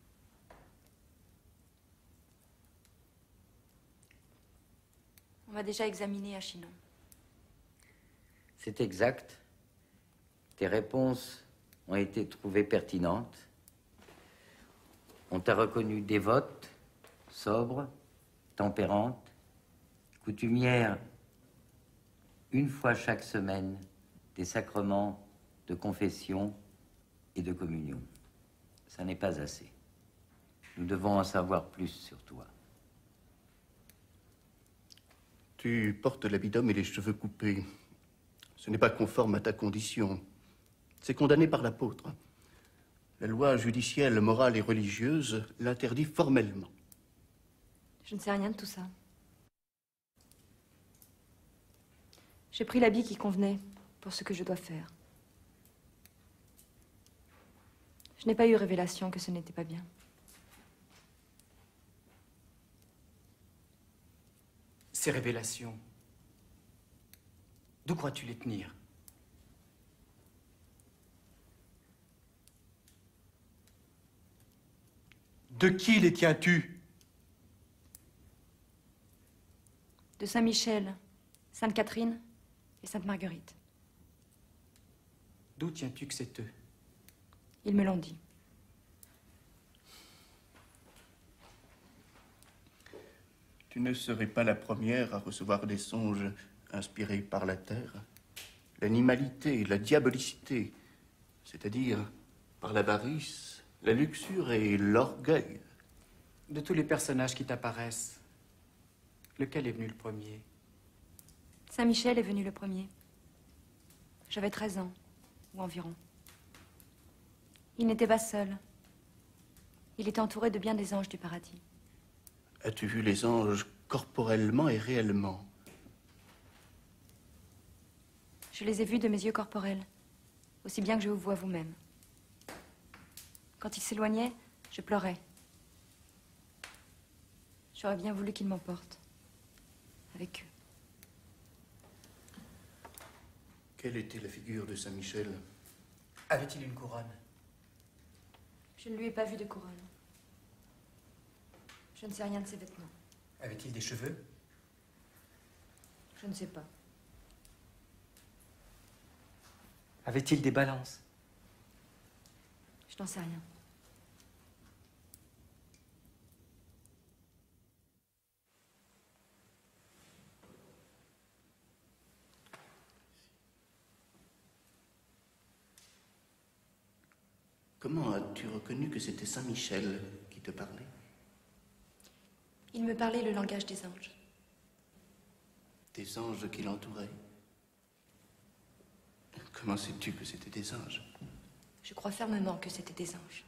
On m'a déjà examiné à Chinon. C'est exact. Tes réponses ont été trouvées pertinentes. On t'a reconnue dévote, sobre, tempérante, coutumière une fois chaque semaine des sacrements de confession et de communion. Ça n'est pas assez. Nous devons en savoir plus sur toi. Tu portes l'habit d'homme et les cheveux coupés. Ce n'est pas conforme à ta condition. C'est condamné par l'apôtre. La loi judiciaire, morale et religieuse l'interdit formellement. Je ne sais rien de tout ça. J'ai pris l'habit qui convenait pour ce que je dois faire. Je n'ai pas eu révélation que ce n'était pas bien. Ces révélations, d'où crois-tu les tenir? De qui les tiens-tu? De Saint-Michel, Sainte-Catherine et Sainte-Marguerite. D'où tiens-tu que c'est eux? Ils me l'ont dit. Tu ne serais pas la première à recevoir des songes inspirés par la terre. L'animalité, la diabolicité, c'est-à-dire par l'avarice, la luxure et l'orgueil. De tous les personnages qui t'apparaissent, lequel est venu le premier? Saint-Michel est venu le premier. J'avais 13 ans, ou environ. Il n'était pas seul. Il était entouré de bien des anges du paradis. As-tu vu les anges corporellement et réellement? Je les ai vus de mes yeux corporels, aussi bien que je vous vois vous-même. Quand ils s'éloignaient, je pleurais. J'aurais bien voulu qu'ils m'emportent, avec eux. Quelle était la figure de Saint-Michel? Avait-il une couronne? Je ne lui ai pas vu de couronne. Je ne sais rien de ses vêtements. Avait-il des cheveux? Je ne sais pas. Avait-il des balances? Je n'en sais rien. Comment as-tu reconnu que c'était Saint-Michel qui te parlait? Il me parlait le langage des anges. Des anges qui l'entouraient? Comment sais-tu que c'était des anges? Je crois fermement que c'était des anges.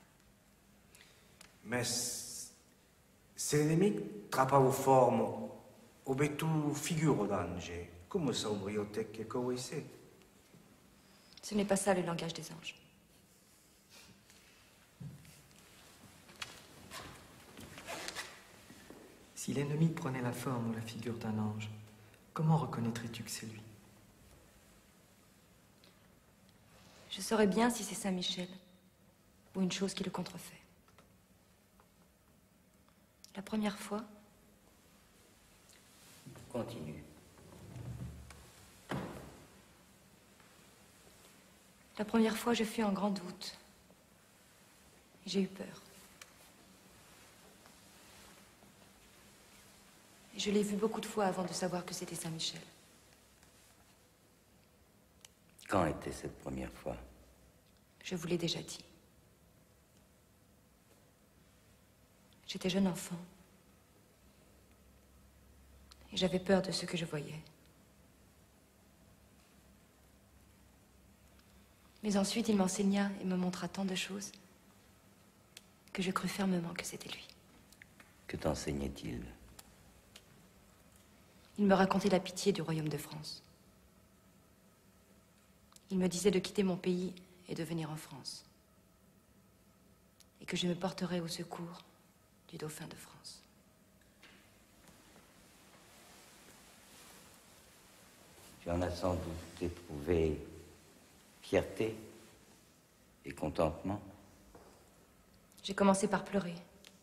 Mas se l'inimico trapava forma o betu figuro d'ange, come sa obriotec e coese? Ce n'est pas ça le langage des anges. Si l'ennemi prenait la forme ou la figure d'un ange, comment reconnaîtrais-tu que c'est lui? Je saurais bien si c'est Saint-Michel ou une chose qui le contrefait. La première fois... Continue. La première fois, je fus en grand doute. J'ai eu peur. Et je l'ai vu beaucoup de fois avant de savoir que c'était Saint-Michel. Quand était cette première fois? Je vous l'ai déjà dit. J'étais jeune enfant. Et j'avais peur de ce que je voyais. Mais ensuite, il m'enseigna et me montra tant de choses que je crus fermement que c'était lui. Que t'enseignait-il? Il me racontait la pitié du royaume de France. Il me disait de quitter mon pays et de venir en France. Et que je me porterais au secours du dauphin de France. Tu en as sans doute éprouvé fierté et contentement. J'ai commencé par pleurer.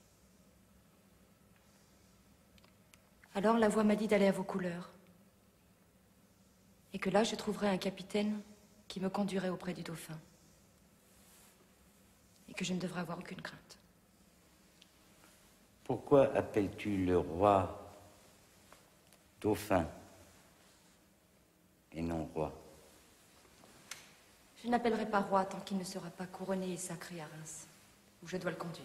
Alors la voix m'a dit d'aller à Vaucouleurs. Et que là, je trouverais un capitaine qui me conduirait auprès du dauphin. Et que je ne devrais avoir aucune crainte. Pourquoi appelles-tu le roi dauphin et non roi? Je n'appellerai pas roi tant qu'il ne sera pas couronné et sacré à Reims, où je dois le conduire.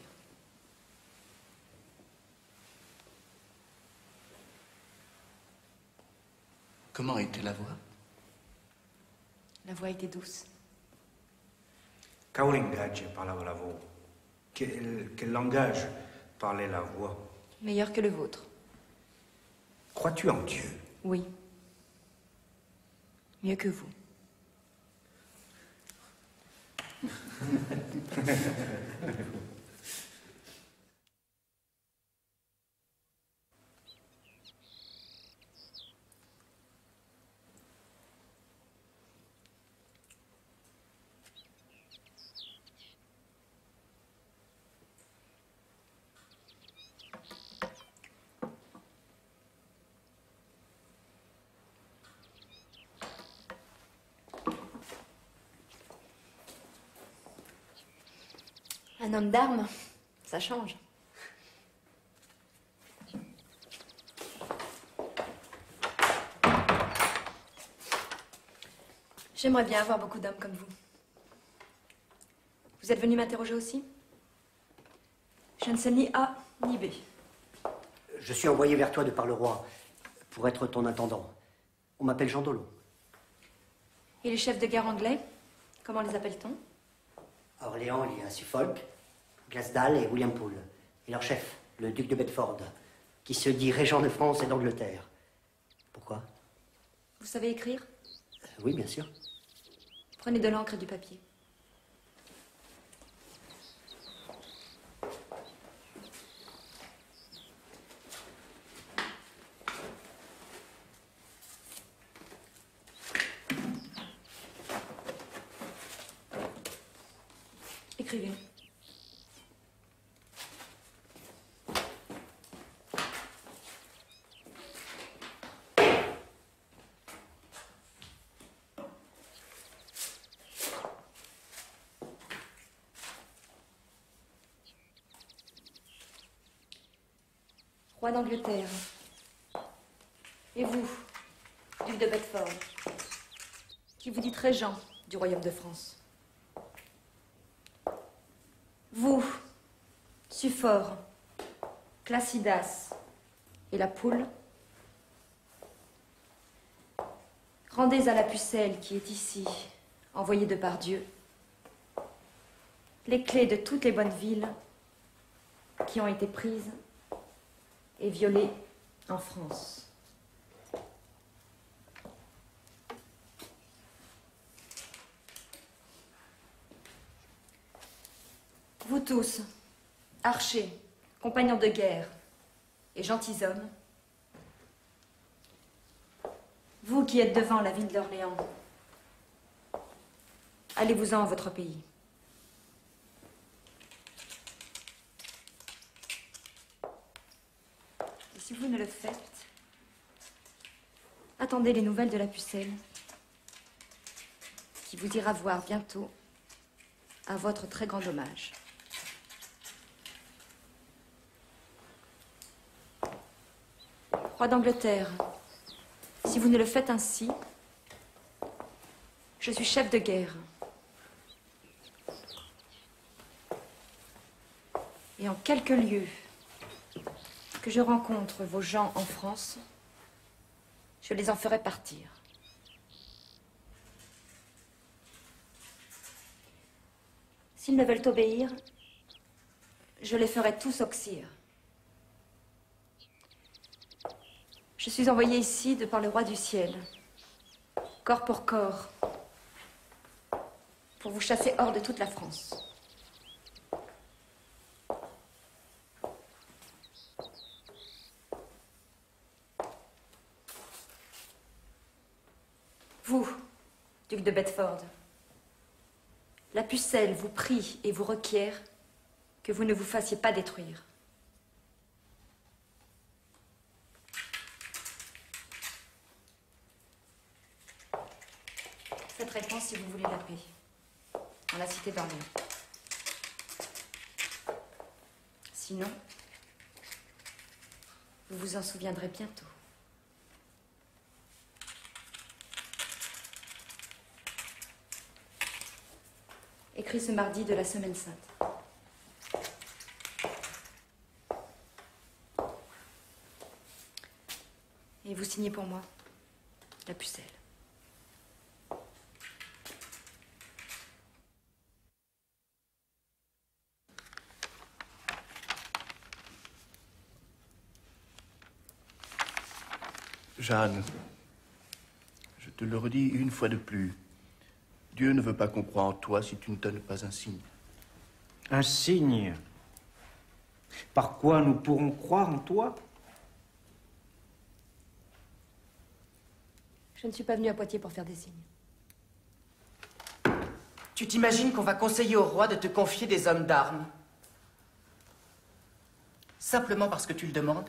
Comment était la voix? La voix était douce. Quel langage parlava la voix? Quel langage parlait la voix? Meilleur que le vôtre. Crois-tu en Dieu? Oui. Mieux que vous. Un homme d'armes, ça change. J'aimerais bien avoir beaucoup d'hommes comme vous. Vous êtes venu m'interroger aussi? Je ne sais ni A ni B. Je suis envoyé vers toi de par le roi pour être ton intendant. On m'appelle Jean Dolon. Et les chefs de guerre anglais, comment les appelle-t-on? À Orléans, il y a Suffolk, Glasdale et William Poole. Et leur chef, le duc de Bedford, qui se dit régent de France et d'Angleterre. Pourquoi? Vous savez écrire? Oui, bien sûr. Prenez de l'encre et du papier. Écrivez. Roi d'Angleterre. Et vous, duc de Bedford, qui vous dites régent du royaume de France. Vous, Suffort, Classidas et la Poule, rendez à la pucelle qui est ici, envoyée de par Dieu, les clés de toutes les bonnes villes qui ont été prises et violées en France. Vous tous, archers, compagnons de guerre et gentilshommes, vous qui êtes devant la ville d'Orléans, allez-vous-en à votre pays. Et si vous ne le faites, attendez les nouvelles de la pucelle, qui vous ira voir bientôt à votre très grand dommage. Roi d'Angleterre, si vous ne le faites ainsi, je suis chef de guerre. Et en quelque lieu que je rencontre vos gens en France, je les en ferai partir. S'ils ne veulent obéir, je les ferai tous oxyre. Je suis envoyée ici de par le roi du ciel, corps pour corps, pour vous chasser hors de toute la France. Vous, duc de Bedford, la pucelle vous prie et vous requiert que vous ne vous fassiez pas détruire. Cette réponse si vous voulez la paix, dans la cité d'Orléans. Sinon, vous vous en souviendrez bientôt. Écrit ce mardi de la Semaine Sainte. Et vous signez pour moi la pucelle. Jeanne, je te le redis une fois de plus. Dieu ne veut pas qu'on croie en toi si tu ne donnes pas un signe. Un signe? Par quoi nous pourrons croire en toi? Je ne suis pas venue à Poitiers pour faire des signes. Tu t'imagines qu'on va conseiller au roi de te confier des hommes d'armes? Simplement parce que tu le demandes?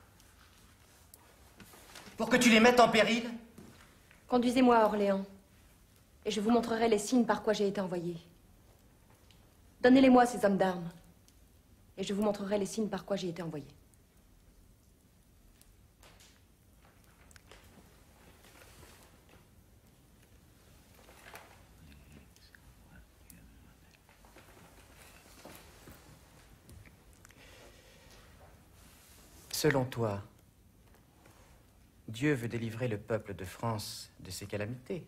Pour que tu les mettes en péril? Conduisez-moi à Orléans, et je vous montrerai les signes par quoi j'ai été envoyée. Donnez-les-moi, ces hommes d'armes, et je vous montrerai les signes par quoi j'ai été envoyée. Selon toi, Dieu veut délivrer le peuple de France de ses calamités.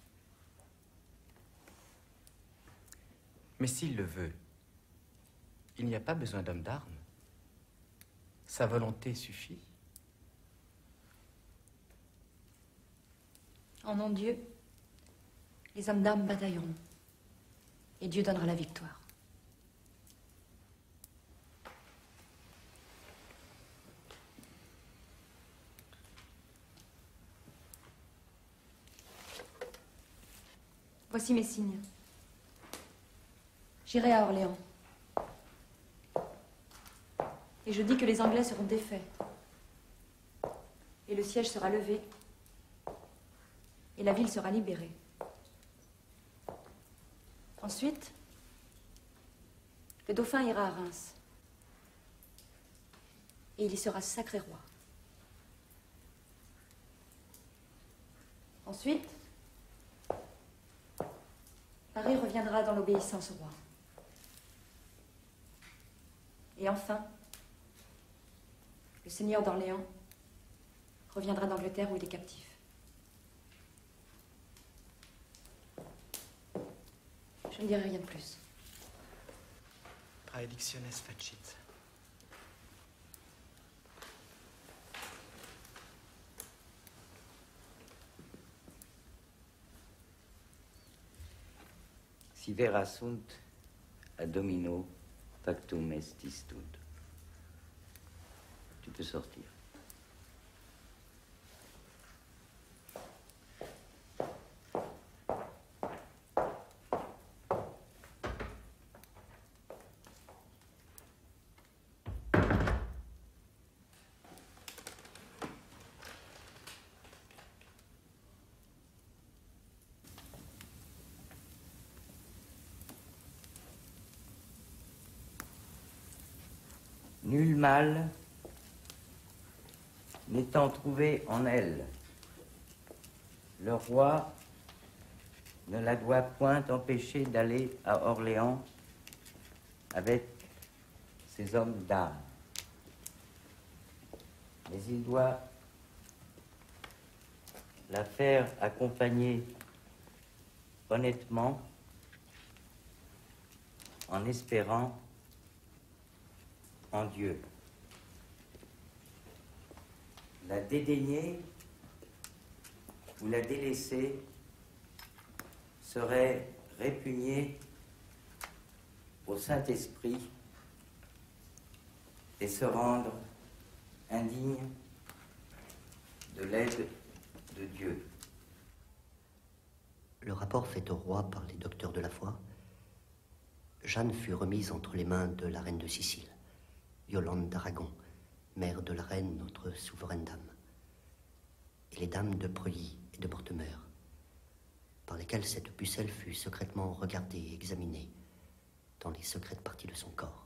Mais s'il le veut, il n'y a pas besoin d'hommes d'armes. Sa volonté suffit. En nom de Dieu, les hommes d'armes batailleront, et Dieu donnera la victoire. Voici mes signes. J'irai à Orléans. Et je dis que les Anglais seront défaits. Et le siège sera levé. Et la ville sera libérée. Ensuite, le dauphin ira à Reims. Et il y sera sacré roi. Ensuite, Paris reviendra dans l'obéissance au roi. Et enfin, le seigneur d'Orléans reviendra d'Angleterre où il est captif. Je ne dirai rien de plus. Praedictiones facit. Si vera sunt ad domino factum est istunt. Tu peux sortir. Nul mal n'étant trouvé en elle, le roi ne la doit point empêcher d'aller à Orléans avec ses hommes d'armes. Mais il doit la faire accompagner honnêtement en espérant en Dieu. La dédaigner ou la délaisser serait répugner au Saint-Esprit et se rendre indigne de l'aide de Dieu. Le rapport fait au roi par les docteurs de la foi, Jeanne fut remise entre les mains de la reine de Sicile, Yolande d'Aragon, mère de la reine, notre souveraine dame, et les dames de Preuilly et de Mortemer, par lesquelles cette pucelle fut secrètement regardée et examinée dans les secrètes parties de son corps.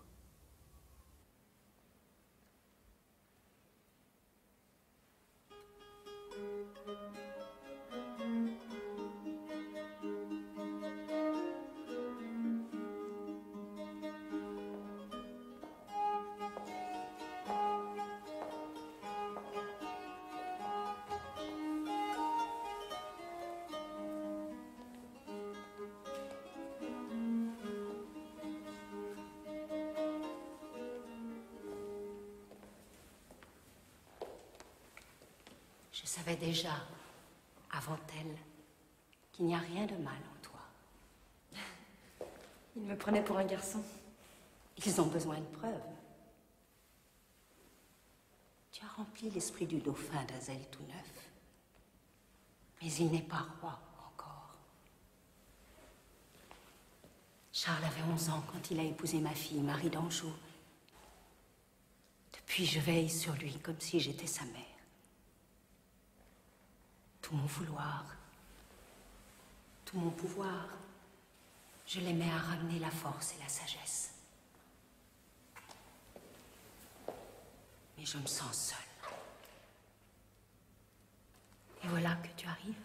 Je savais déjà, avant elle, qu'il n'y a rien de mal en toi. Il me prenait pour un garçon. Ils ont besoin de preuves. Tu as rempli l'esprit du dauphin d'Azel tout neuf. Mais il n'est pas roi encore. Charles avait 11 ans quand il a épousé ma fille, Marie d'Anjou. Depuis, je veille sur lui comme si j'étais sa mère. Tout mon vouloir, tout mon pouvoir, je les mets à ramener la force et la sagesse. Mais je me sens seule. Et voilà que tu arrives.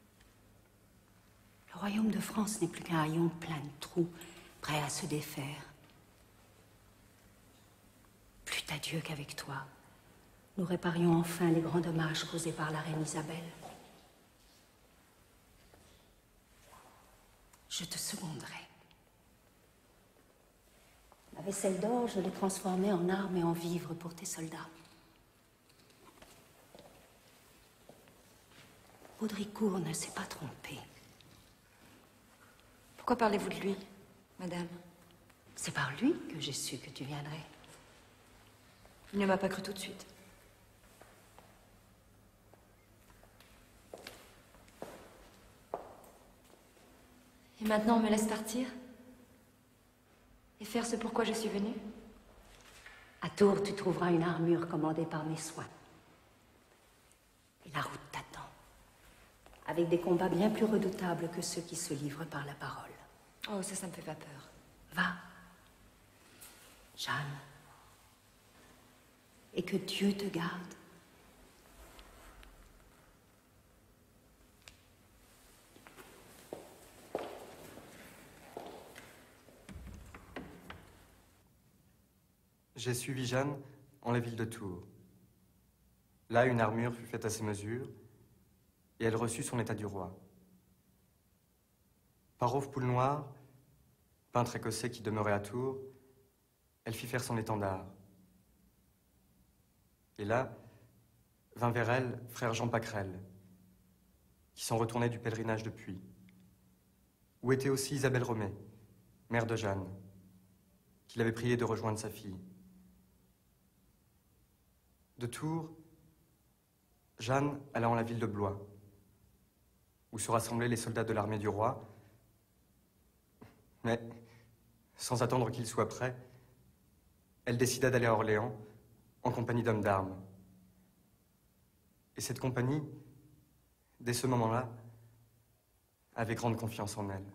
Le royaume de France n'est plus qu'un haillon plein de trous, prêt à se défaire. Plût à Dieu qu'avec toi, nous réparions enfin les grands dommages causés par la reine Isabelle. Je te seconderai. La vaisselle d'or, je l'ai transformée en armes et en vivres pour tes soldats. Baudricourt ne s'est pas trompé. Pourquoi parlez-vous de lui, madame? C'est par lui que j'ai su que tu viendrais. Il ne m'a pas cru tout de suite. Et maintenant, on me laisse partir? Et faire ce pourquoi je suis venue? À Tours, tu trouveras une armure commandée par mes soins. Et la route t'attend. Avec des combats bien plus redoutables que ceux qui se livrent par la parole. Oh, ça me fait pas peur. Va, Jeanne. Et que Dieu te garde. J'ai suivi Jeanne en la ville de Tours. Là, une armure fut faite à ses mesures, et elle reçut son état du roi. Par Rovre-Poule-Noire, peintre écossais qui demeurait à Tours, elle fit faire son étendard. Et là, vint vers elle frère Jean Pacrel, qui s'en retournait du pèlerinage de Puy, où était aussi Isabelle Romet, mère de Jeanne, qui l'avait priée de rejoindre sa fille. De Tours, Jeanne alla en la ville de Blois, où se rassemblaient les soldats de l'armée du roi, mais, sans attendre qu'il soit prêt, elle décida d'aller à Orléans en compagnie d'hommes d'armes. Et cette compagnie, dès ce moment-là, avait grande confiance en elle.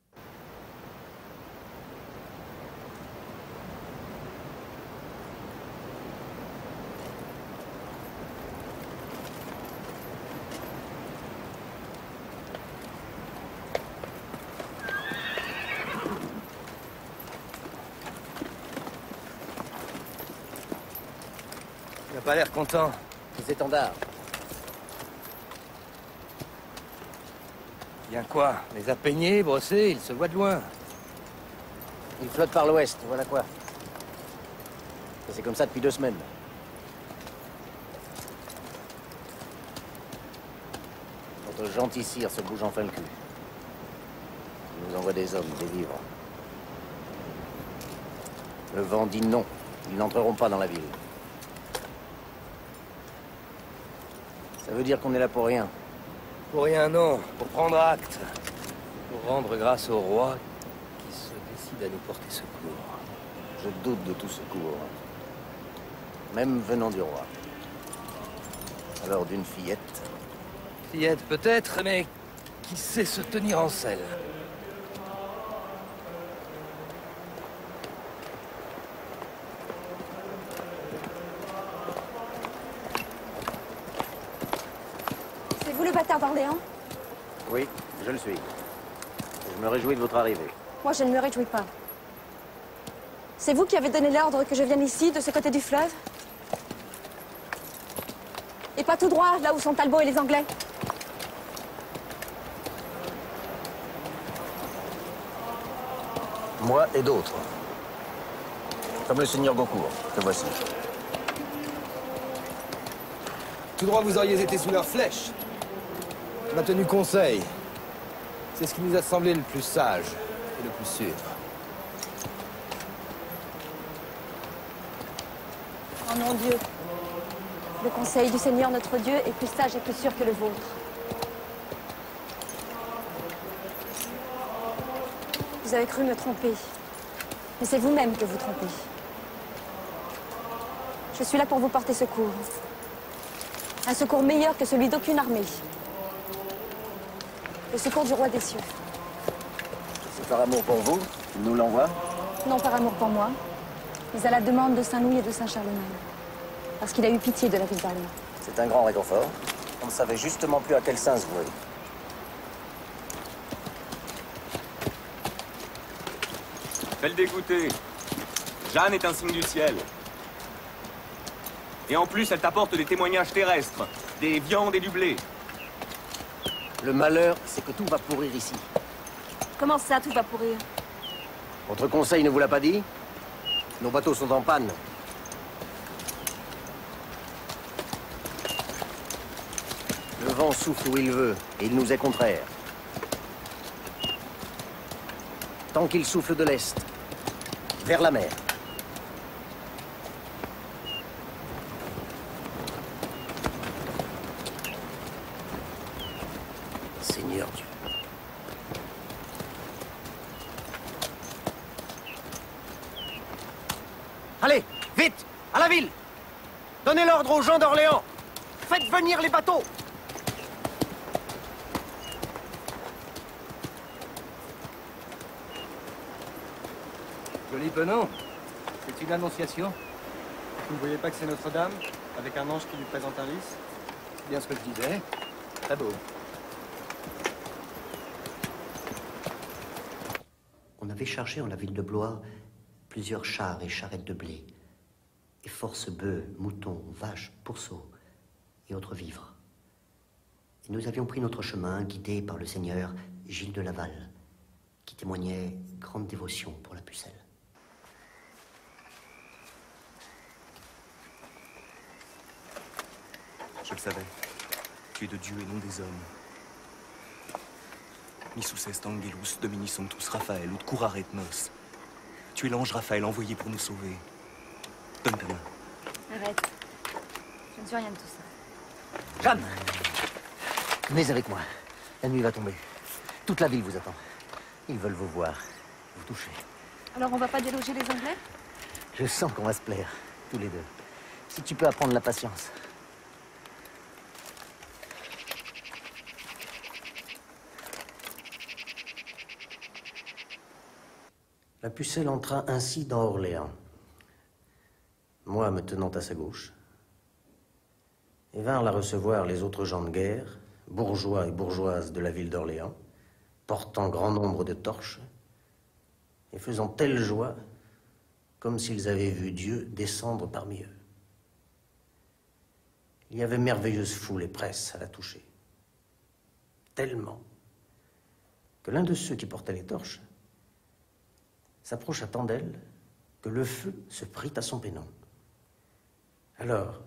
Il n'a pas l'air content, les étendards. Bien quoi? Les a peignés, brossés, il se voit de loin. Il flotte par l'ouest, voilà quoi. Et c'est comme ça depuis 2 semaines. Notre gentil sire se bouge enfin le cul. Il nous envoie des hommes, des vivres. Le vent dit non. Ils n'entreront pas dans la ville. Ça veut dire qu'on est là pour rien. Pour rien, non. Pour prendre acte. Pour rendre grâce au roi qui se décide à nous porter secours. Je doute de tout secours. Même venant du roi. Alors d'une fillette. Fillette peut-être, mais qui sait se tenir en selle. C'est vous le bâtard d'Orléans? Oui, je le suis. Je me réjouis de votre arrivée. Moi, je ne me réjouis pas. C'est vous qui avez donné l'ordre que je vienne ici, de ce côté du fleuve? Et pas tout droit, là où sont Talbot et les Anglais? Moi et d'autres. Comme le seigneur Gaucourt, que voici. Tout droit, vous auriez été sous leurs flèches. On a tenu conseil. C'est ce qui nous a semblé le plus sage et le plus sûr. Oh mon Dieu. Le conseil du Seigneur notre Dieu est plus sage et plus sûr que le vôtre. Vous avez cru me tromper. Mais c'est vous-même que vous trompez. Je suis là pour vous porter secours. Un secours meilleur que celui d'aucune armée. Le secours du roi des cieux. C'est par amour pour vous qu'il nous l'envoie? Non par amour pour moi, mais à la demande de Saint-Louis et de Saint-Charlemagne. Parce qu'il a eu pitié de la ville d'Orléans. C'est un grand réconfort. On ne savait justement plus à quel saint se vouer. Fais le dégoûter. Jeanne est un signe du ciel. Et en plus, elle t'apporte des témoignages terrestres, des viandes et du blé. Le malheur, c'est que tout va pourrir ici. Comment ça, tout va pourrir? Votre conseil ne vous l'a pas dit? Nos bateaux sont en panne. Le vent souffle où il veut, et il nous est contraire. Tant qu'il souffle de l'est, vers la mer. Seigneur Dieu. Allez, vite, à la ville! Donnez l'ordre aux gens d'Orléans! Faites venir les bateaux! Joli penon. C'est une annonciation. Vous ne voyez pas que c'est Notre-Dame, avec un ange qui lui présente un lys? C'est bien ce que je disais. Très beau. On avait chargé en la ville de Blois plusieurs chars et charrettes de blé, et force bœufs, moutons, vaches, pourceaux et autres vivres. Et nous avions pris notre chemin, guidés par le seigneur Gilles de Laval, qui témoignait grande dévotion pour la pucelle. Je le savais. Tu es de Dieu et non des hommes. Missus est angelus, domini sanctus Raphaël, ut curare nos. Tu es l'ange Raphaël envoyé pour nous sauver. Donne ta main. Arrête. Je ne suis rien de tout ça. Jeanne! Venez avec moi. La nuit va tomber. Toute la ville vous attend. Ils veulent vous voir, vous toucher. Alors on va pas déloger les Anglais? Je sens qu'on va se plaire, tous les deux. Si tu peux apprendre la patience. La pucelle entra ainsi dans Orléans, moi me tenant à sa gauche, et vinrent la recevoir les autres gens de guerre, bourgeois et bourgeoises de la ville d'Orléans, portant grand nombre de torches, et faisant telle joie comme s'ils avaient vu Dieu descendre parmi eux. Il y avait merveilleuse foule et presse à la toucher, tellement que l'un de ceux qui portaient les torches s'approcha tant d'elle que le feu se prit à son pénon. Alors,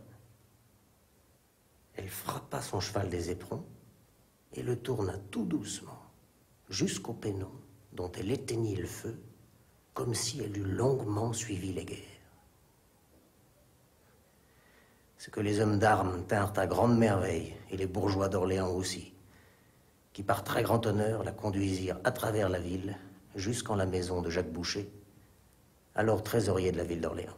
elle frappa son cheval des éperons et le tourna tout doucement jusqu'au pénon dont elle éteignit le feu, comme si elle eût longuement suivi les guerres. Ce que les hommes d'armes tinrent à grande merveille, et les bourgeois d'Orléans aussi, qui par très grand honneur la conduisirent à travers la ville jusqu'en la maison de Jacques Boucher, alors trésorier de la ville d'Orléans.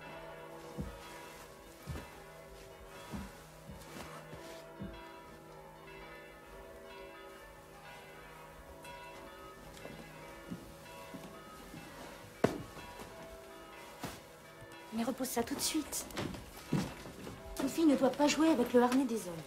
Mais repose ça tout de suite. Une fille ne doit pas jouer avec le harnais des hommes.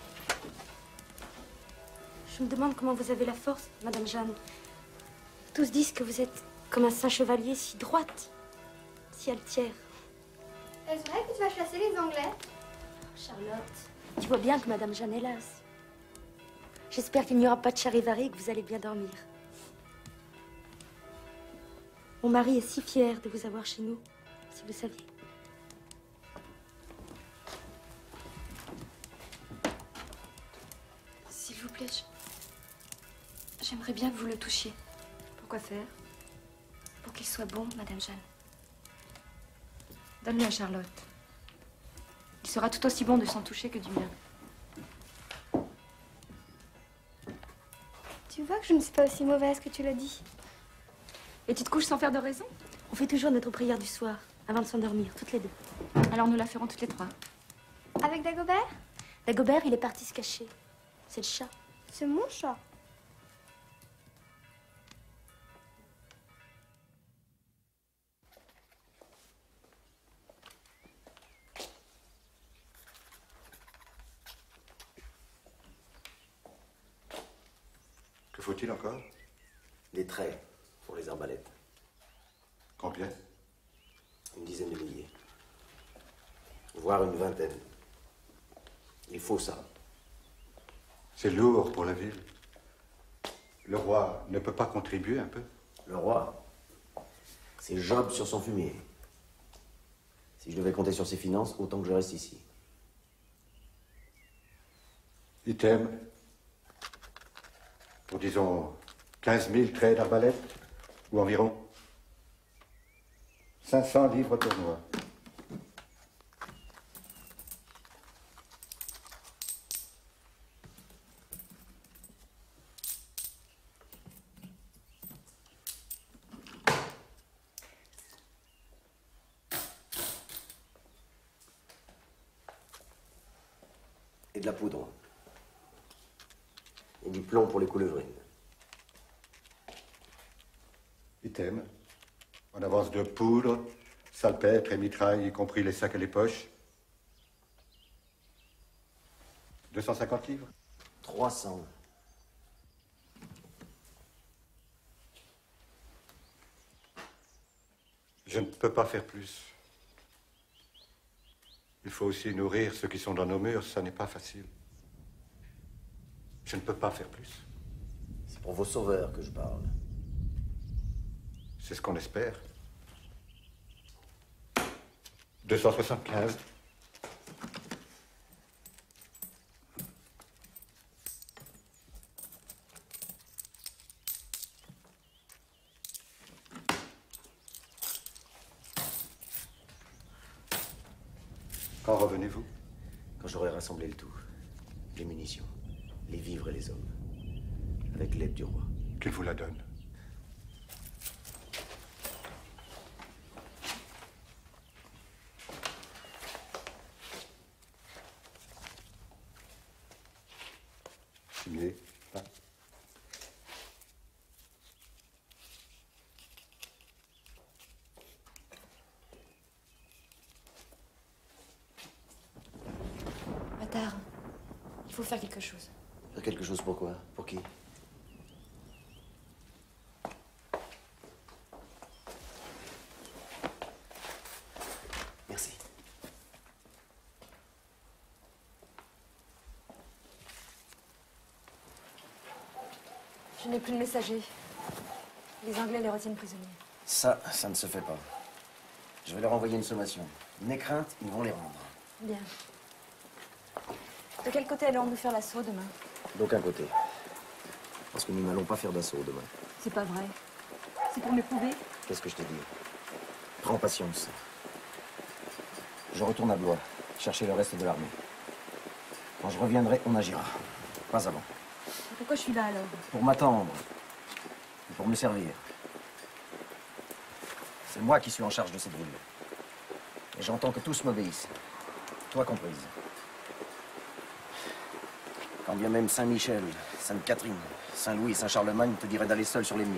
Je me demande comment vous avez la force, Madame Jeanne. Tous disent que vous êtes comme un saint chevalier, si droite, si altière. Est-ce vrai que tu vas chasser les Anglais? Charlotte, tu vois bien que Madame Jeanne est lasse. J'espère qu'il n'y aura pas de charivari et que vous allez bien dormir. Mon mari est si fier de vous avoir chez nous, si vous saviez. S'il vous plaît, j'aimerais bien que vous le touchiez. Pourquoi faire? Pour qu'il soit bon, Madame Jeanne. Donne-le à Charlotte. Il sera tout aussi bon de s'en toucher que du mien. Tu vois que je ne suis pas aussi mauvaise que tu l'as dit. Et tu te couches sans faire de raison? On fait toujours notre prière du soir, avant de s'endormir, toutes les deux. Alors nous la ferons toutes les trois. Avec Dagobert? Dagobert, il est parti se cacher. C'est le chat. C'est mon chat. Que faut-il encore? Des traits pour les arbalètes. Combien? Une dizaine de milliers. Voire une vingtaine. Il faut ça. C'est lourd pour la ville. Le roi ne peut pas contribuer un peu? Le roi, c'est Job sur son fumier. Si je devais compter sur ses finances, autant que je reste ici. Il t'aime pour, disons, 15 000 traits d'arbalète, ou environ 500 livres tournois. Et de la poudre. Et du plomb pour les coulevrines. Il t'aime. En avance de poudre, salpêtre et mitraille, y compris les sacs et les poches. 250 livres? 300. Je ne peux pas faire plus. Il faut aussi nourrir ceux qui sont dans nos murs, ça n'est pas facile. Je ne peux pas faire plus. C'est pour vos sauveurs que je parle. C'est ce qu'on espère. 275. Quand revenez-vous? Quand j'aurai rassemblé le tout. Les munitions, les vivres et les hommes. Avec l'aide du roi. Qu'il vous la donne. Signé. Bâtard, il faut faire quelque chose. Faire quelque chose pour quoi? Pour qui? Merci. Je n'ai plus de messagers. Les Anglais les retiennent prisonniers. Ça ne se fait pas. Je vais leur envoyer une sommation. N'aie crainte, ils vont les rendre. Bien. De quel côté allons-nous faire l'assaut demain? D'aucun côté. Parce que nous n'allons pas faire d'assaut demain. C'est pas vrai. C'est pour m'éprouver? Qu'est-ce que je t'ai dit? Prends patience. Je retourne à Blois, chercher le reste de l'armée. Quand je reviendrai, on agira. Pas avant. Pourquoi je suis là alors? Pour m'attendre. Et pour me servir. C'est moi qui suis en charge de cette ville. Et j'entends que tous m'obéissent. Toi comprise. Quand bien même Saint-Michel, Sainte-Catherine, Saint-Louis et Saint-Charlemagne te diraient d'aller seul sur l'ennemi.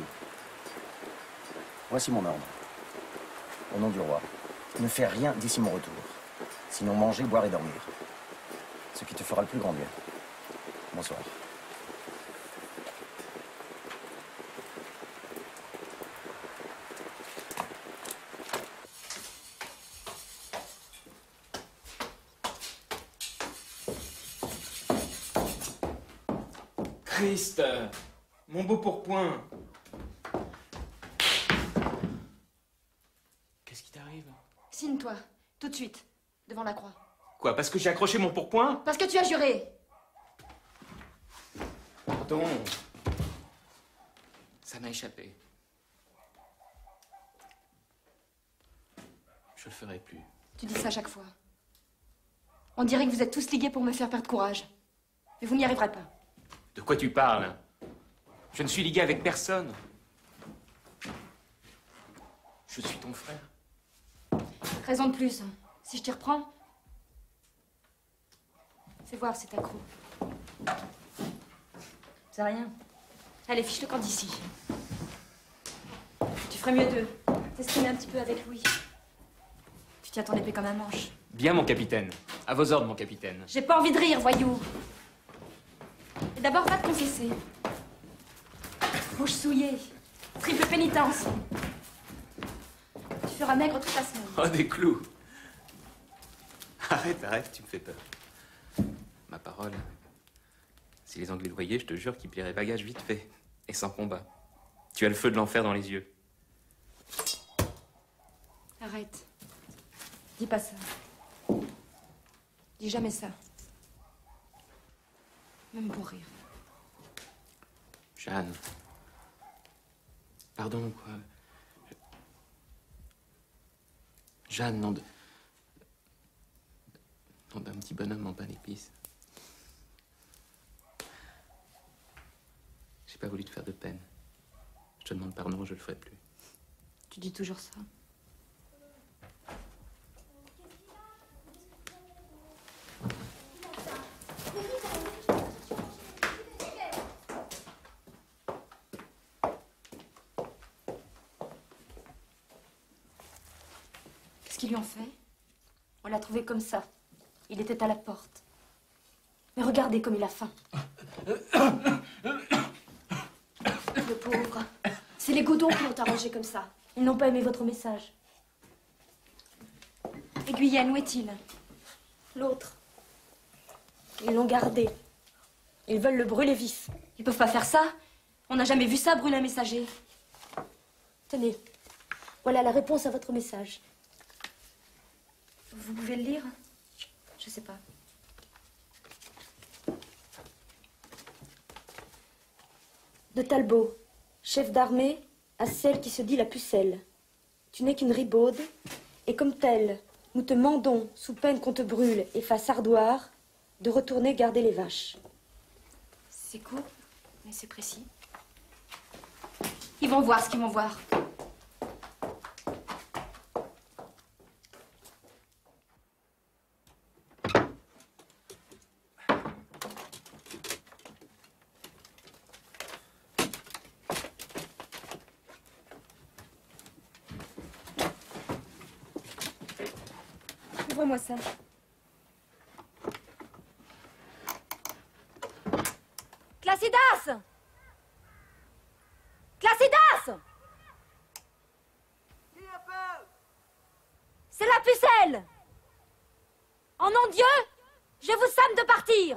Voici mon ordre. Au nom du roi, ne fais rien d'ici mon retour. Sinon manger, boire et dormir. Ce qui te fera le plus grand bien. Bonsoir. Christ, mon beau pourpoint. Qu'est-ce qui t'arrive? Signe-toi, tout de suite, devant la croix. Quoi, parce que j'ai accroché mon pourpoint? Parce que tu as juré. Pardon. Ça m'a échappé. Je le ferai plus. Tu dis ça chaque fois. On dirait que vous êtes tous ligués pour me faire perdre courage. Mais vous n'y arriverez pas. De quoi tu parles? Je ne suis ligué avec personne. Je suis ton frère. Raison de plus. Si je t'y reprends, fais voir cet accro. C'est rien. Allez, fiche le camp d'ici. Tu ferais mieux de t'estimer un petit peu avec Louis. Tu tiens ton épée comme un manche. Bien, mon capitaine. À vos ordres, mon capitaine. J'ai pas envie de rire, voyou. Et d'abord, va te confesser. Bouche souillée, triple pénitence. Tu feras maigre toute la semaine. Oh, des clous. Arrête, tu me fais peur. Ma parole. Si les Anglais le voyaient, je te jure qu'ils plieraient bagage vite fait. Et sans combat. Tu as le feu de l'enfer dans les yeux. Arrête. Dis pas ça. Dis jamais ça. Même pour rire. Jeanne. Pardon, quoi. Jeanne, nom d'un petit bonhomme en pain d'épices. J'ai pas voulu te faire de peine. Je te demande pardon, je le ferai plus. Tu dis toujours ça. Qu'est-ce qu'ils lui ont fait? On l'a trouvé comme ça. Il était à la porte. Mais regardez comme il a faim. Le pauvre. C'est les Godons qui l'ont arrangé comme ça. Ils n'ont pas aimé votre message. Et Guyenne, où est-il? L'autre. Ils l'ont gardé. Ils veulent le brûler vif. Ils peuvent pas faire ça. On n'a jamais vu ça, brûler un messager. Tenez. Voilà la réponse à votre message. Vous pouvez le lire? Je sais pas. De Talbot, chef d'armée, à celle qui se dit la pucelle. Tu n'es qu'une ribaude, et comme telle, nous te mandons, sous peine qu'on te brûle et fasse ardoire, de retourner garder les vaches. C'est court, mais c'est précis. Ils vont voir ce qu'ils vont voir. Ouvre-moi ça. Classidas! Classidas! C'est la pucelle! En nom de Dieu, je vous somme de partir!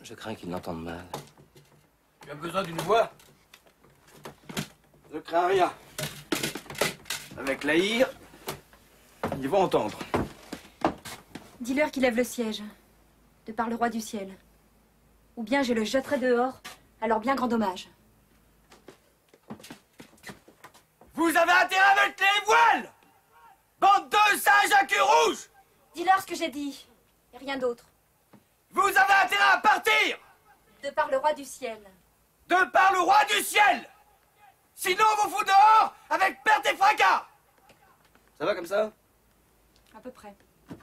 Je crains qu'ils n'entendent mal. Tu as besoin d'une voix? Ne crains rien. Avec l'Aïr, ils vont entendre. Dis-leur qu'il lève le siège, de par le roi du ciel. Ou bien je le jetterai dehors, à leur bien grand dommage. Vous avez intérêt à mettre les voiles! Bande de singes à cul rouge! Dis-leur ce que j'ai dit, et rien d'autre. Vous avez intérêt à partir! De par le roi du ciel. De par le roi du ciel! Sinon, on vous fout dehors avec perte et fracas! Ça va comme ça? À peu près.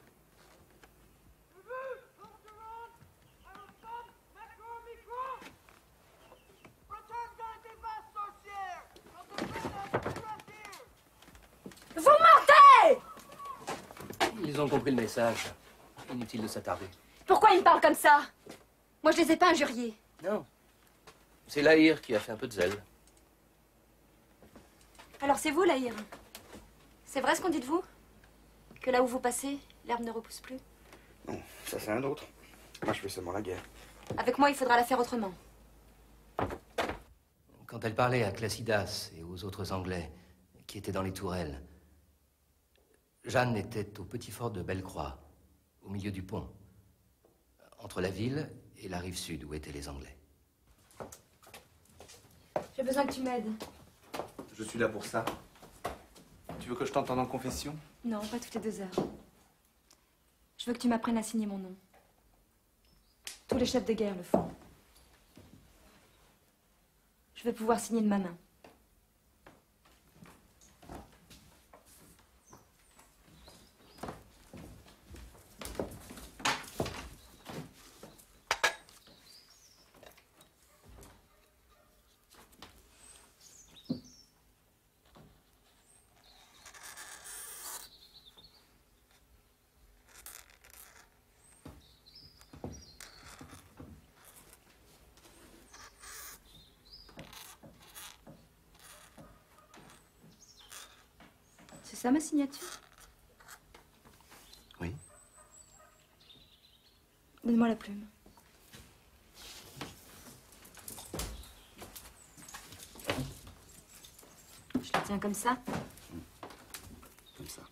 Vous mentez! Ils ont compris le message. Inutile de s'attarder. Pourquoi ils me parlent comme ça? Moi, je les ai pas injuriés. Non. C'est l'Aïr qui a fait un peu de zèle. Alors c'est vous, l'Aïr. C'est vrai ce qu'on dit de vous? Que là où vous passez, l'herbe ne repousse plus? Non, ça c'est un autre. Moi je fais seulement la guerre. Avec moi, il faudra la faire autrement. Quand elle parlait à Classidas et aux autres Anglais qui étaient dans les tourelles, Jeanne était au petit fort de Bellecroix, au milieu du pont, entre la ville et la rive sud où étaient les Anglais. J'ai besoin que tu m'aides. Je suis là pour ça. Tu veux que je t'entende en confession? Non, pas toutes les 2 heures. Je veux que tu m'apprennes à signer mon nom. Tous les chefs de guerre le font. Je veux pouvoir signer de ma main. C'est ça ma signature? Oui. Donne-moi la plume. Je la tiens comme ça? Comme ça.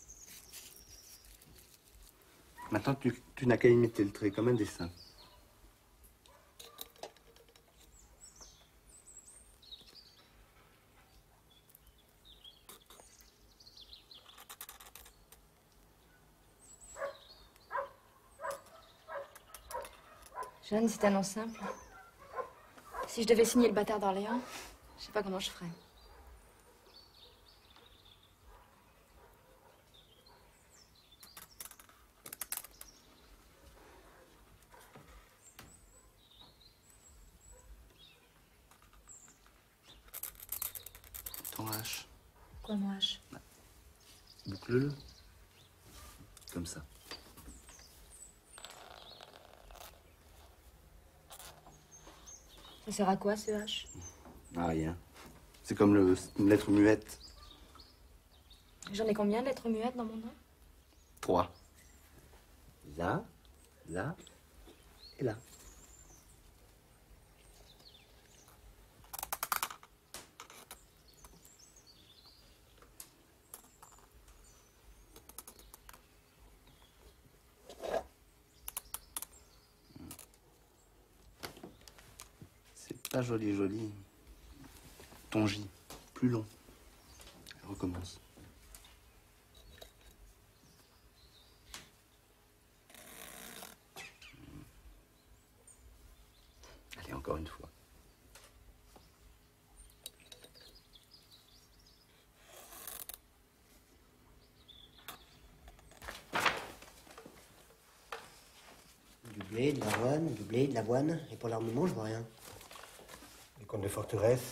Maintenant, tu n'as qu'à imiter le trait comme un dessin. Jeanne, c'est un nom simple. Si je devais signer le bâtard d'Orléans, je sais pas comment je ferais. Ton H. Quoi, mon H? Boucle-le. Comme ça. Ça sert à quoi, ce H? Ah, rien. C'est comme une lettre muette. J'en ai combien de lettres muettes dans mon nom? 3. Là, là et là. Pas joli, joli. Ton J, plus long. Recommence. Allez, encore une fois. Du blé, de l'avoine, du blé, de l'avoine. Et pour l'armement, je vois rien. Les comptes de forteresse,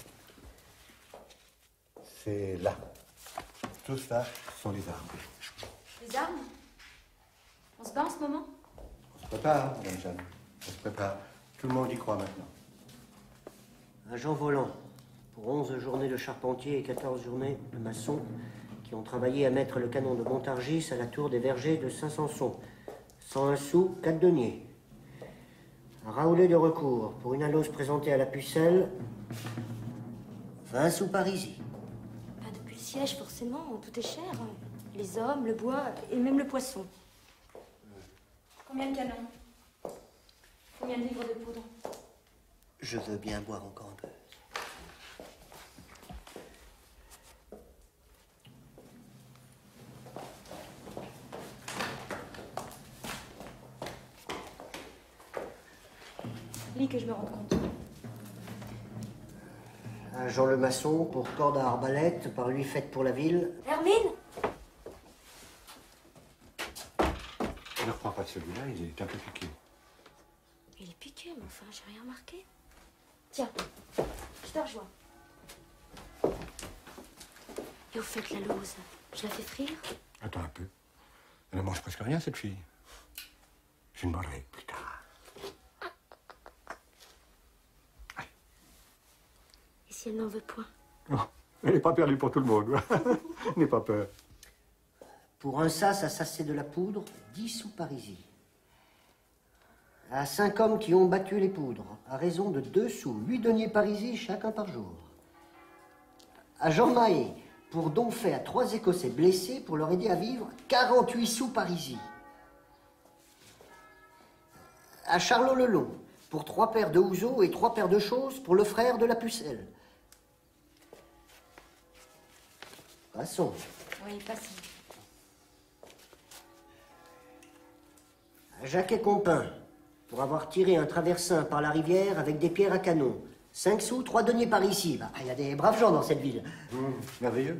c'est là. Tout ça sont les armes. Les armes? On se bat en ce moment? On se prépare, Madame Jeanne. On se prépare. Tout le monde y croit maintenant. Agent volant. Pour 11 journées de charpentiers et 14 journées de maçons qui ont travaillé à mettre le canon de Montargis à la tour des vergers de Saint-Sanson. 101 sous, 4 deniers. Un raoulet de recours pour une alose présentée à la pucelle. 20 sous parisis. Pas depuis le siège, forcément. Tout est cher. Les hommes, le bois et même le poisson. Combien de canons? Combien de livres de poudre? Je veux bien boire encore un peu. Lis que je me rende compte. À Jean le maçon pour corde à arbalète, par lui faite pour la ville. Hermine! Ne reprends pas celui-là, il est un peu piqué. Il est piqué, mais enfin, j'ai rien remarqué. Tiens, je te rejoins. Et au fait, la lauze, je la fais frire? Attends un peu. Elle ne mange presque rien, cette fille. Je ne demanderai plus tard. Et si elle n'en veut point? Oh, elle n'est pas perdue pour tout le monde. N'aie pas peur. Pour un sas à sasser de la poudre, 10 sous parisis. À 5 hommes qui ont battu les poudres, à raison de 2 sous, 8 deniers parisis chacun par jour. À Jean Mahé, pour dons faits à 3 Écossais blessés pour leur aider à vivre, 48 sous parisis. À Charlot le Long, pour 3 paires de houseaux et 3 paires de choses pour le frère de la pucelle. Passons. Oui, passons. À Jacquet Compin, pour avoir tiré un traversin par la rivière avec des pierres à canon. 5 sous, 3 deniers par ici. Bah, il y a des braves gens dans cette ville. Merveilleux.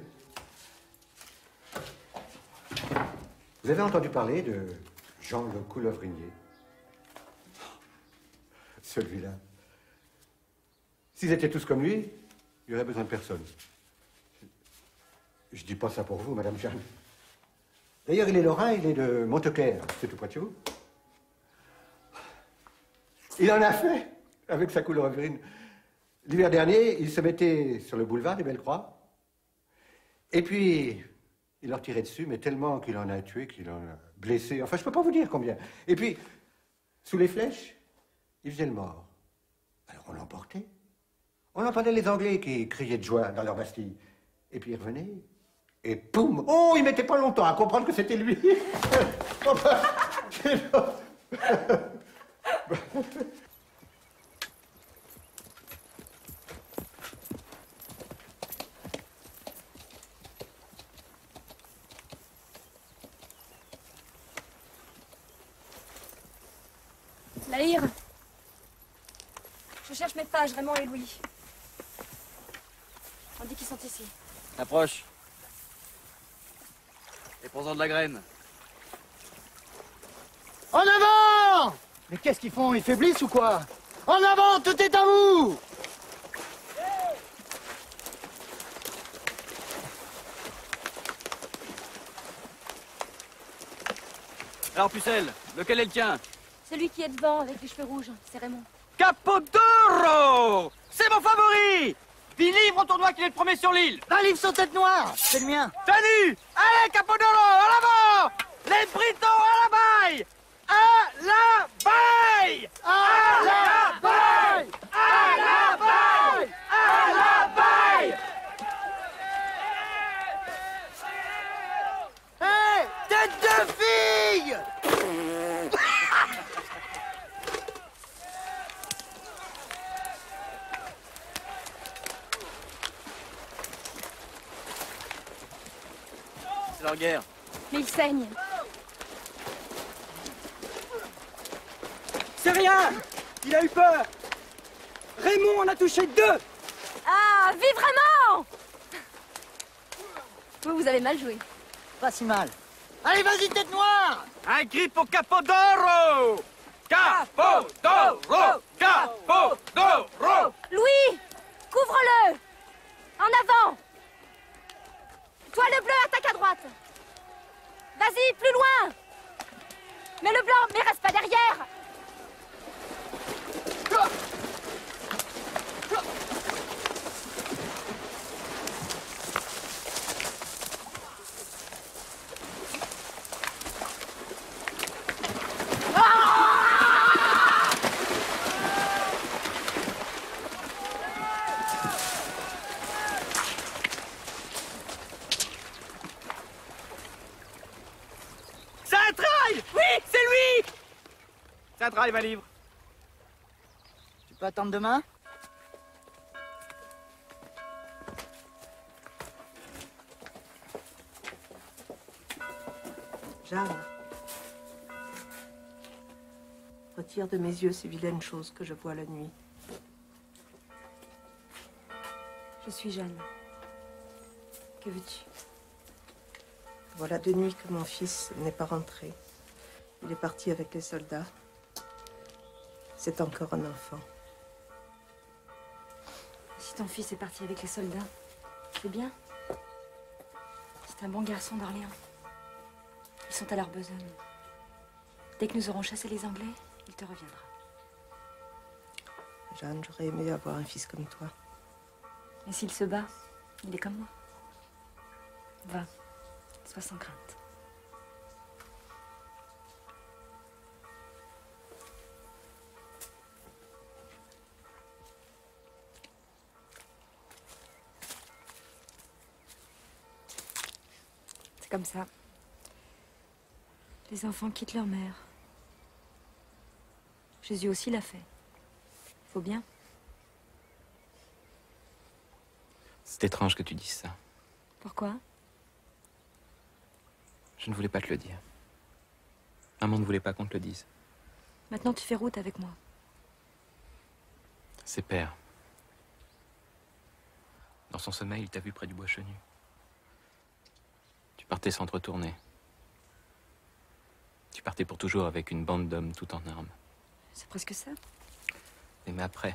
Vous avez entendu parler de Jean le Coulevrinier? Celui-là. S'ils étaient tous comme lui, il n'y aurait besoin de personne. Je dis pas ça pour vous, Madame Jeanne. D'ailleurs, il est lorrain, il est de Monteclair, c'est tout près de chez vous. Il en a fait avec sa coulevrine. L'hiver dernier, il se mettait sur le boulevard des Belles-Croix. Et puis, il leur tirait dessus, mais tellement qu'il en a tué, qu'il en a blessé. Enfin, je peux pas vous dire combien. Et puis, sous les flèches, il faisait le mort. Alors on l'emportait. On entendait les Anglais qui criaient de joie dans leur Bastille. Et puis il revenait. Et poum! Oh, il mettait pas longtemps à comprendre que c'était lui. Lahire, je cherche mes pages, Raymond et Louis. On dit qu'ils sont ici. Approche. Et prends-en de la graine. En avant! Mais qu'est-ce qu'ils font? Ils faiblissent ou quoi? En avant, tout est à vous! Alors, Pucelle, lequel est le tien? Celui qui est devant, avec les cheveux rouges, c'est Raymond. Capodoro! C'est mon favori! 10 livres au tournoi qu'il est le premier sur l'île! 20 livres sur tête noire! C'est le mien! Tenu! Allez, Capodoro, en avant! Les Britons à la baille! À la baille! À la baille! À la baille! À la baille! Hé! Tête de fille! C'est leur guerre. Mais il saigne. C'est rien! Il a eu peur! Raymond en a touché 2! Ah, vive Raymond! Vous avez mal joué. Pas si mal. Allez, vas-y, tête noire! Un cri pour Capodoro! Capodoro! Capodoro! Louis, couvre-le! En avant! Toi, le bleu, attaque à droite. Vas-y, plus loin. Mais le blanc, mais reste pas derrière. Oui, c'est lui! Ça drive à livre. Tu peux attendre demain? Jeanne, retire de mes yeux ces vilaines choses que je vois la nuit. Je suis Jeanne. Que veux-tu? Voilà 2 nuits que mon fils n'est pas rentré. Il est parti avec les soldats. C'est encore un enfant. Si ton fils est parti avec les soldats, c'est bien. C'est un bon garçon d'Orléans. Ils sont à leur besogne. Dès que nous aurons chassé les Anglais, il te reviendra. Jeanne, j'aurais aimé avoir un fils comme toi. Et s'il se bat, il est comme moi. Va, sois sans crainte. C'est comme ça. Les enfants quittent leur mère. Jésus aussi l'a fait. Faut bien. C'est étrange que tu dises ça. Pourquoi? Je ne voulais pas te le dire. Maman ne voulait pas qu'on te le dise. Maintenant, tu fais route avec moi. C'est Père. Dans son sommeil, il t'a vu près du bois chenu. Tu partais sans te retourner. Tu partais pour toujours avec une bande d'hommes tout en armes. C'est presque ça. Mais après,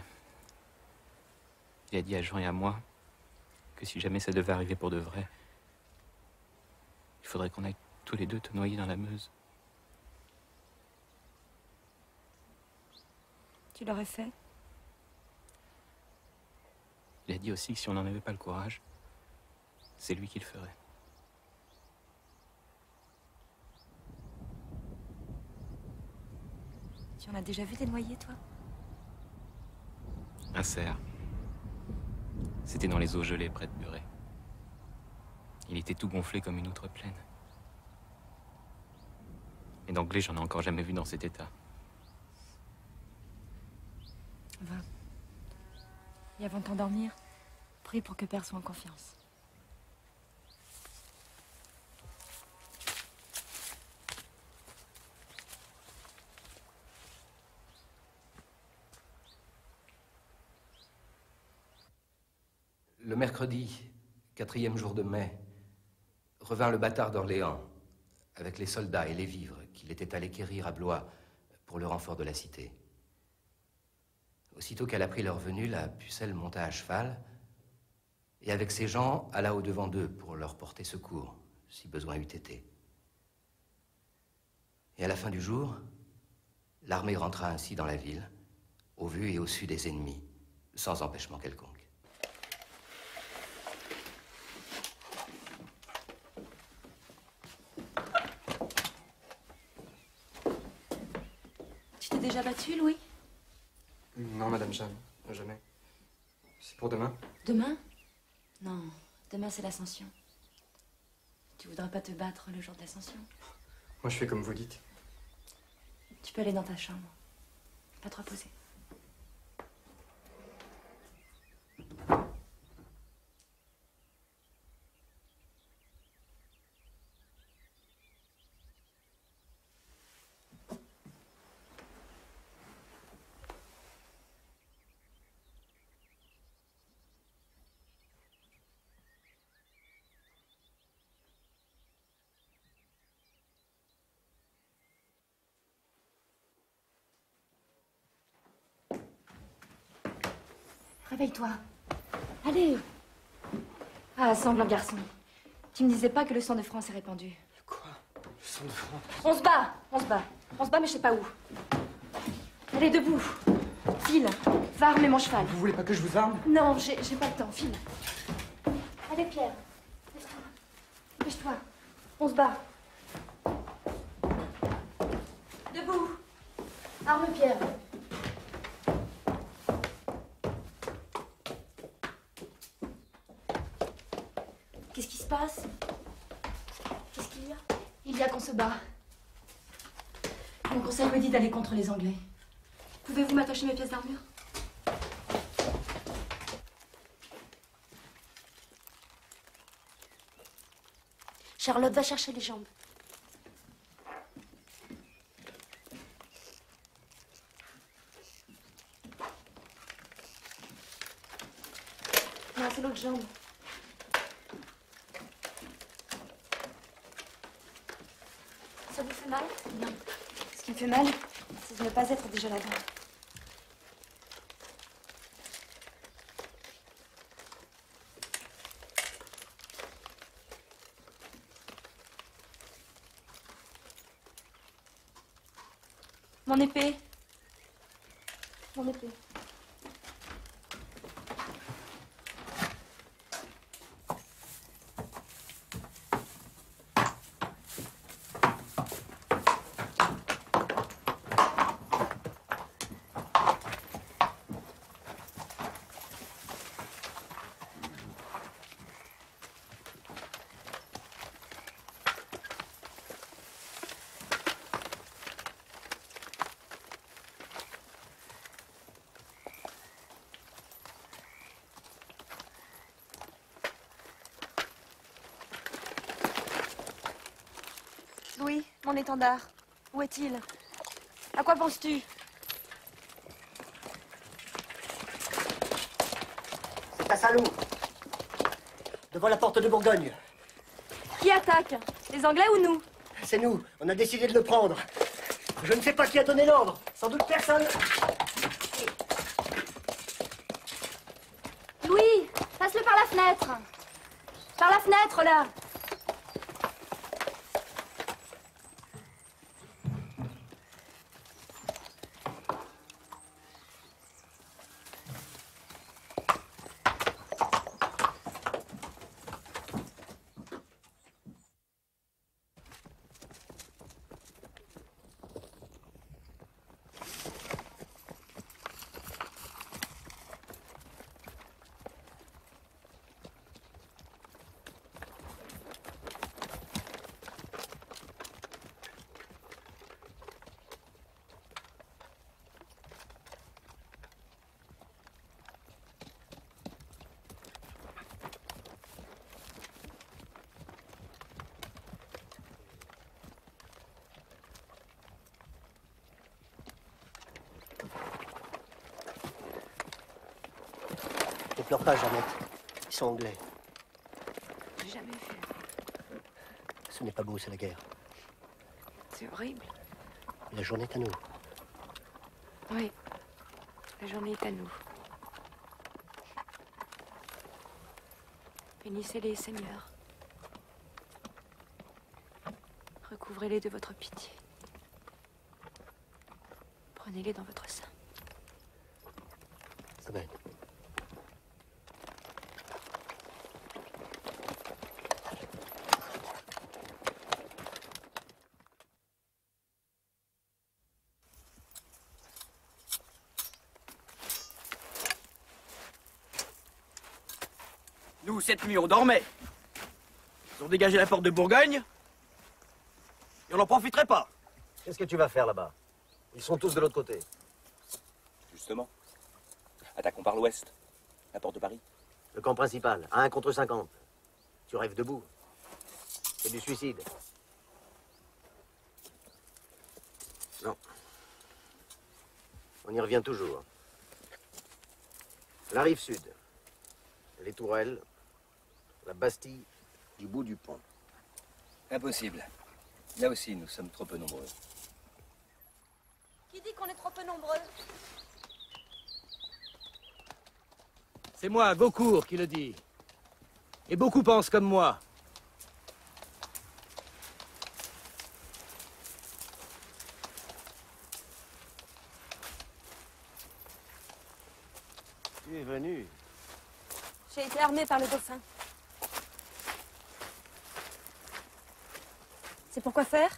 il a dit à Jean et à moi que si jamais ça devait arriver pour de vrai, il faudrait qu'on aille tous les deux te noyer dans la Meuse. Tu l'aurais fait? Il a dit aussi que si on n'en avait pas le courage, c'est lui qui le ferait. Tu en as déjà vu des noyés, toi? Un cerf. C'était dans les eaux gelées près de Buret. Il était tout gonflé comme une outre pleine. Et d'anglais, j'en ai encore jamais vu dans cet état. Va. Et avant de t'endormir, prie pour que Père soit en confiance. Le mercredi, 4e jour de mai, revint le bâtard d'Orléans, avec les soldats et les vivres qu'il était allé quérir à Blois pour le renfort de la cité. Aussitôt qu'elle apprit leur venue, la pucelle monta à cheval et avec ses gens alla au-devant d'eux pour leur porter secours, si besoin eût été. Et à la fin du jour, l'armée rentra ainsi dans la ville, au vu et au su des ennemis, sans empêchement quelconque. Tu t'es déjà battu, Louis? Non, Madame Jeanne, jamais. C'est pour demain? Demain? Non, demain c'est l'Ascension. Tu voudrais pas te battre le jour de l'Ascension? Moi, je fais comme vous dites. Tu peux aller dans ta chambre. Pas te reposer. Réveille-toi. Allez. Ah, sanglant garçon. Tu me disais pas que le sang de France est répandu. Quoi? Le sang de France? On se bat. On se bat. On se bat, mais je sais pas où. Allez, debout. File. Va armer mon cheval. Vous voulez pas que je vous arme? Non, j'ai pas le temps. File. Allez, Pierre. Dépêche-toi. On se bat. Debout. Arme Pierre. Qu'est-ce qui se passe? Qu'est-ce qu'il y a? Il y a qu'on se bat. Mon conseil me dit d'aller contre les Anglais. Pouvez-vous m'attacher mes pièces d'armure? Charlotte, va chercher les jambes. Non, c'est l'autre jambe. Ça vous fait mal? Non. Ce qui me fait mal, c'est de ne pas être déjà là-dedans. Mon épée. Mon épée. Louis, mon étendard. Où est-il? À quoi penses-tu? C'est à Saint-Loup, devant la porte de Bourgogne. Qui attaque? Les Anglais ou nous? C'est nous, on a décidé de le prendre. Je ne sais pas qui a donné l'ordre, sans doute personne. Louis, passe-le par la fenêtre. Par la fenêtre, là. Ne pleure pas, Jeannette. Ils sont anglais. J'ai jamais vu. Ce n'est pas beau, c'est la guerre. C'est horrible. La journée est à nous. Oui. La journée est à nous. Bénissez-les, Seigneur. Recouvrez-les de votre pitié. Prenez-les dans votre sein. Amen. Nous, cette nuit, on dormait. Ils ont dégagé la porte de Bourgogne. Et on n'en profiterait pas. Qu'est-ce que tu vas faire là-bas? Ils sont tous de l'autre côté. Justement. Attaquons par l'ouest. La porte de Paris. Le camp principal, à 1 contre 50. Tu rêves debout. C'est du suicide. Non. On y revient toujours. La rive sud. Les tourelles. La Bastille du bout du pont. Impossible. Là aussi, nous sommes trop peu nombreux. Qui dit qu'on est trop peu nombreux? C'est moi, Gaucourt, qui le dit. Et beaucoup pensent comme moi. Tu es venu. J'ai été armée par le dauphin. C'est pour quoi faire?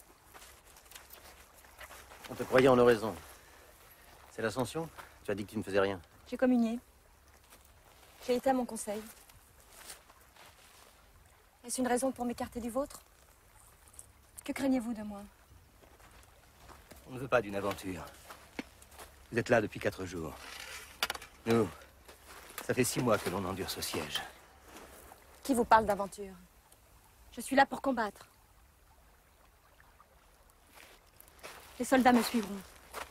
On te croyait en oraison. C'est l'Ascension? Tu as dit que tu ne faisais rien. J'ai communié. J'ai été à mon conseil. Est-ce une raison pour m'écarter du vôtre? Que craignez-vous de moi? On ne veut pas d'une aventure. Vous êtes là depuis 4 jours. Nous, ça fait 6 mois que l'on endure ce siège. Qui vous parle d'aventure? Je suis là pour combattre. Les soldats me suivront.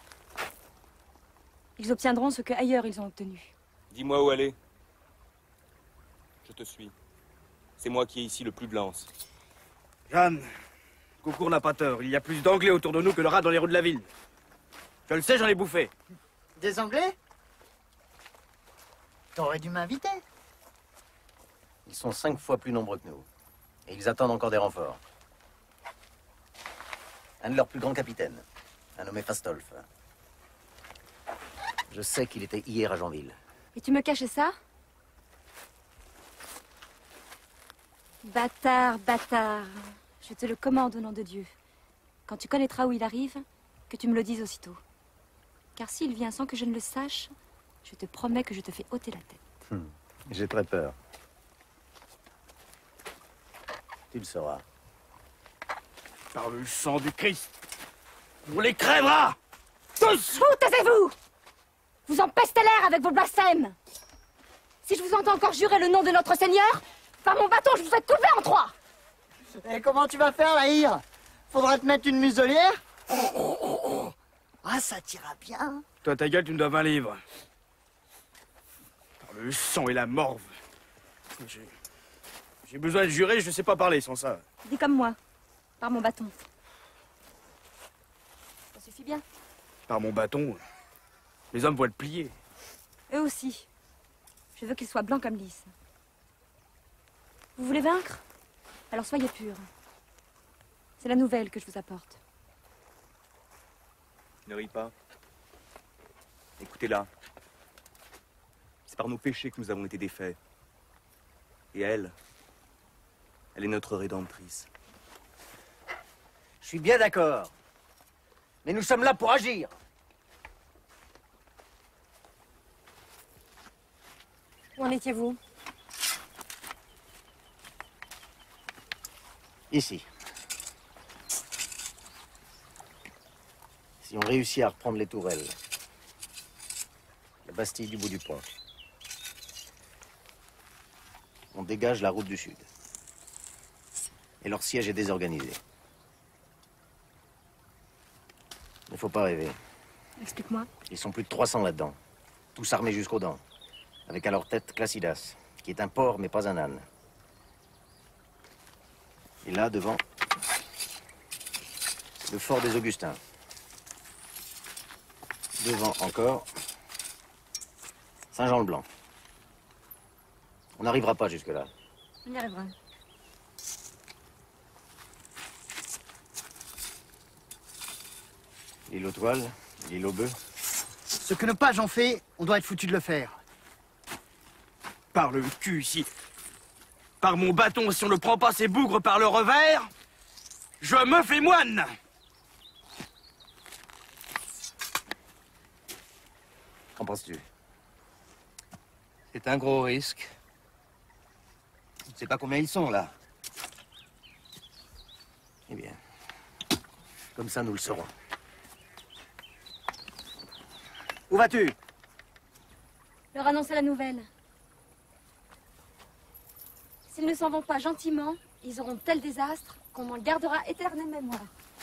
Ils obtiendront ce que ailleurs ils ont obtenu. Dis-moi où aller. Je te suis. C'est moi qui ai ici le plus de lance. Jeanne, Gaucourt n'a pas tort. Il y a plus d'Anglais autour de nous que de rats dans les rues de la ville. Je le sais, j'en ai bouffé. Des Anglais? T'aurais dû m'inviter. Ils sont 5 fois plus nombreux que nous. Et ils attendent encore des renforts. Un de leurs plus grands capitaines, un nommé Fastolf. Je sais qu'il était hier à Janville. Et tu me cachais ça? Bâtard, bâtard. Je te le commande au nom de Dieu. Quand tu connaîtras où il arrive, que tu me le dises aussitôt. Car s'il vient sans que je ne le sache, je te promets que je te fais ôter la tête. J'ai très peur. Tu le sauras. Par le sang du Christ, on les crèvera! Tous! Vous, taisez-vous! Vous empestez l'air avec vos blasphèmes! Si je vous entends encore jurer le nom de notre Seigneur, par mon bâton, je vous ai coupé en 3! Et comment tu vas faire, Lahir? Faudra te mettre une muselière? Ah, ça t'ira bien. Toi, ta gueule, tu me dois 20 livres. Par le sang et la morve. J'ai besoin de jurer, je sais pas parler sans ça. Dis comme moi, par mon bâton. Ça suffit bien. Par mon bâton, les hommes vont être pliés. Eux aussi. Je veux qu'ils soient blancs comme lys. Vous voulez vaincre? Alors soyez purs. C'est la nouvelle que je vous apporte. Ne ris pas. Écoutez-la. C'est par nos péchés que nous avons été défaits. Et elle est notre rédemptrice. Je suis bien d'accord. Mais nous sommes là pour agir. Où en étiez-vous? Ici. Si on réussit à reprendre les tourelles, la Bastille du bout du pont, on dégage la route du sud. Et leur siège est désorganisé. Il ne faut pas rêver. Explique-moi. Ils sont plus de 300 là-dedans. Tous armés jusqu'aux dents. Avec à leur tête Classidas, qui est un porc mais pas un âne. Et là, devant, le fort des Augustins. Devant encore, Saint-Jean-le-Blanc. On n'arrivera pas jusque-là. On y arrivera. L'île aux toiles, l'île aux bœufs. Ce que nos pages ont fait, on doit être foutu de le faire. Par le cul, ici. Par mon bâton, si on ne prend pas ces bougres par le revers, je me fais moine! Qu'en penses-tu? C'est un gros risque. Tu ne sais pas combien ils sont, là. Eh bien, comme ça, nous le saurons. Où vas-tu? Leur annoncer la nouvelle. S'ils ne s'en vont pas gentiment, ils auront tel désastre qu'on m'en gardera éternelle mémoire.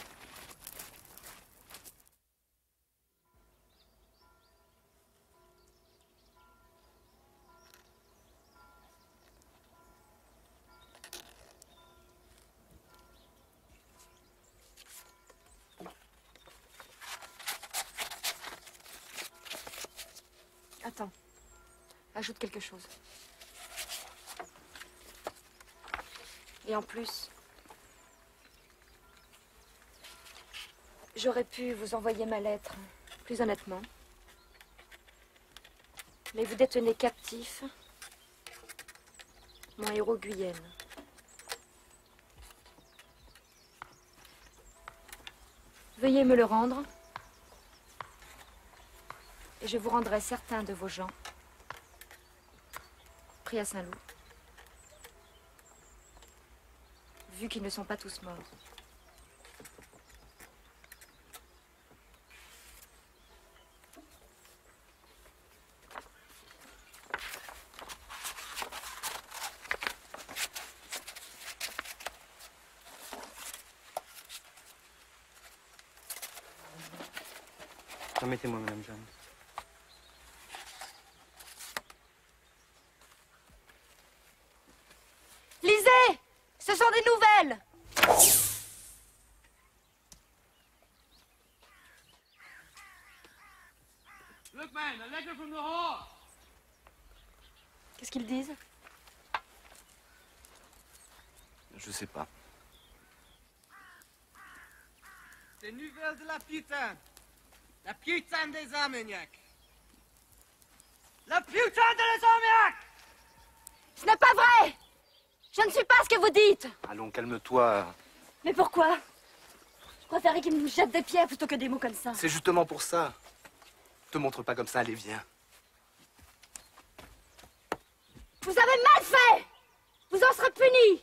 Attends. Ajoute quelque chose. Et en plus, j'aurais pu vous envoyer ma lettre, plus honnêtement. Mais vous détenez captif mon héros Guyenne. Veuillez me le rendre, et je vous rendrai certains de vos gens, pris à Saint-Loup. Vu qu'ils ne sont pas tous morts. Permettez-moi, Madame Jeanne. Lisez! Ce sont des nouvelles! Look, man, a letter from the hall. Qu'est-ce qu'ils disent? Je sais pas. Des nouvelles de la putain. La putain des Armagnacs. La putain des Armagnacs! Ce n'est pas vrai! Je ne suis pas ce que vous dites! Allons, calme-toi. Mais pourquoi? Je préférais qu'ils nous jettent des pierres plutôt que des mots comme ça. C'est justement pour ça. Te montre pas comme ça, allez, viens. Vous avez mal fait! Vous en serez punis!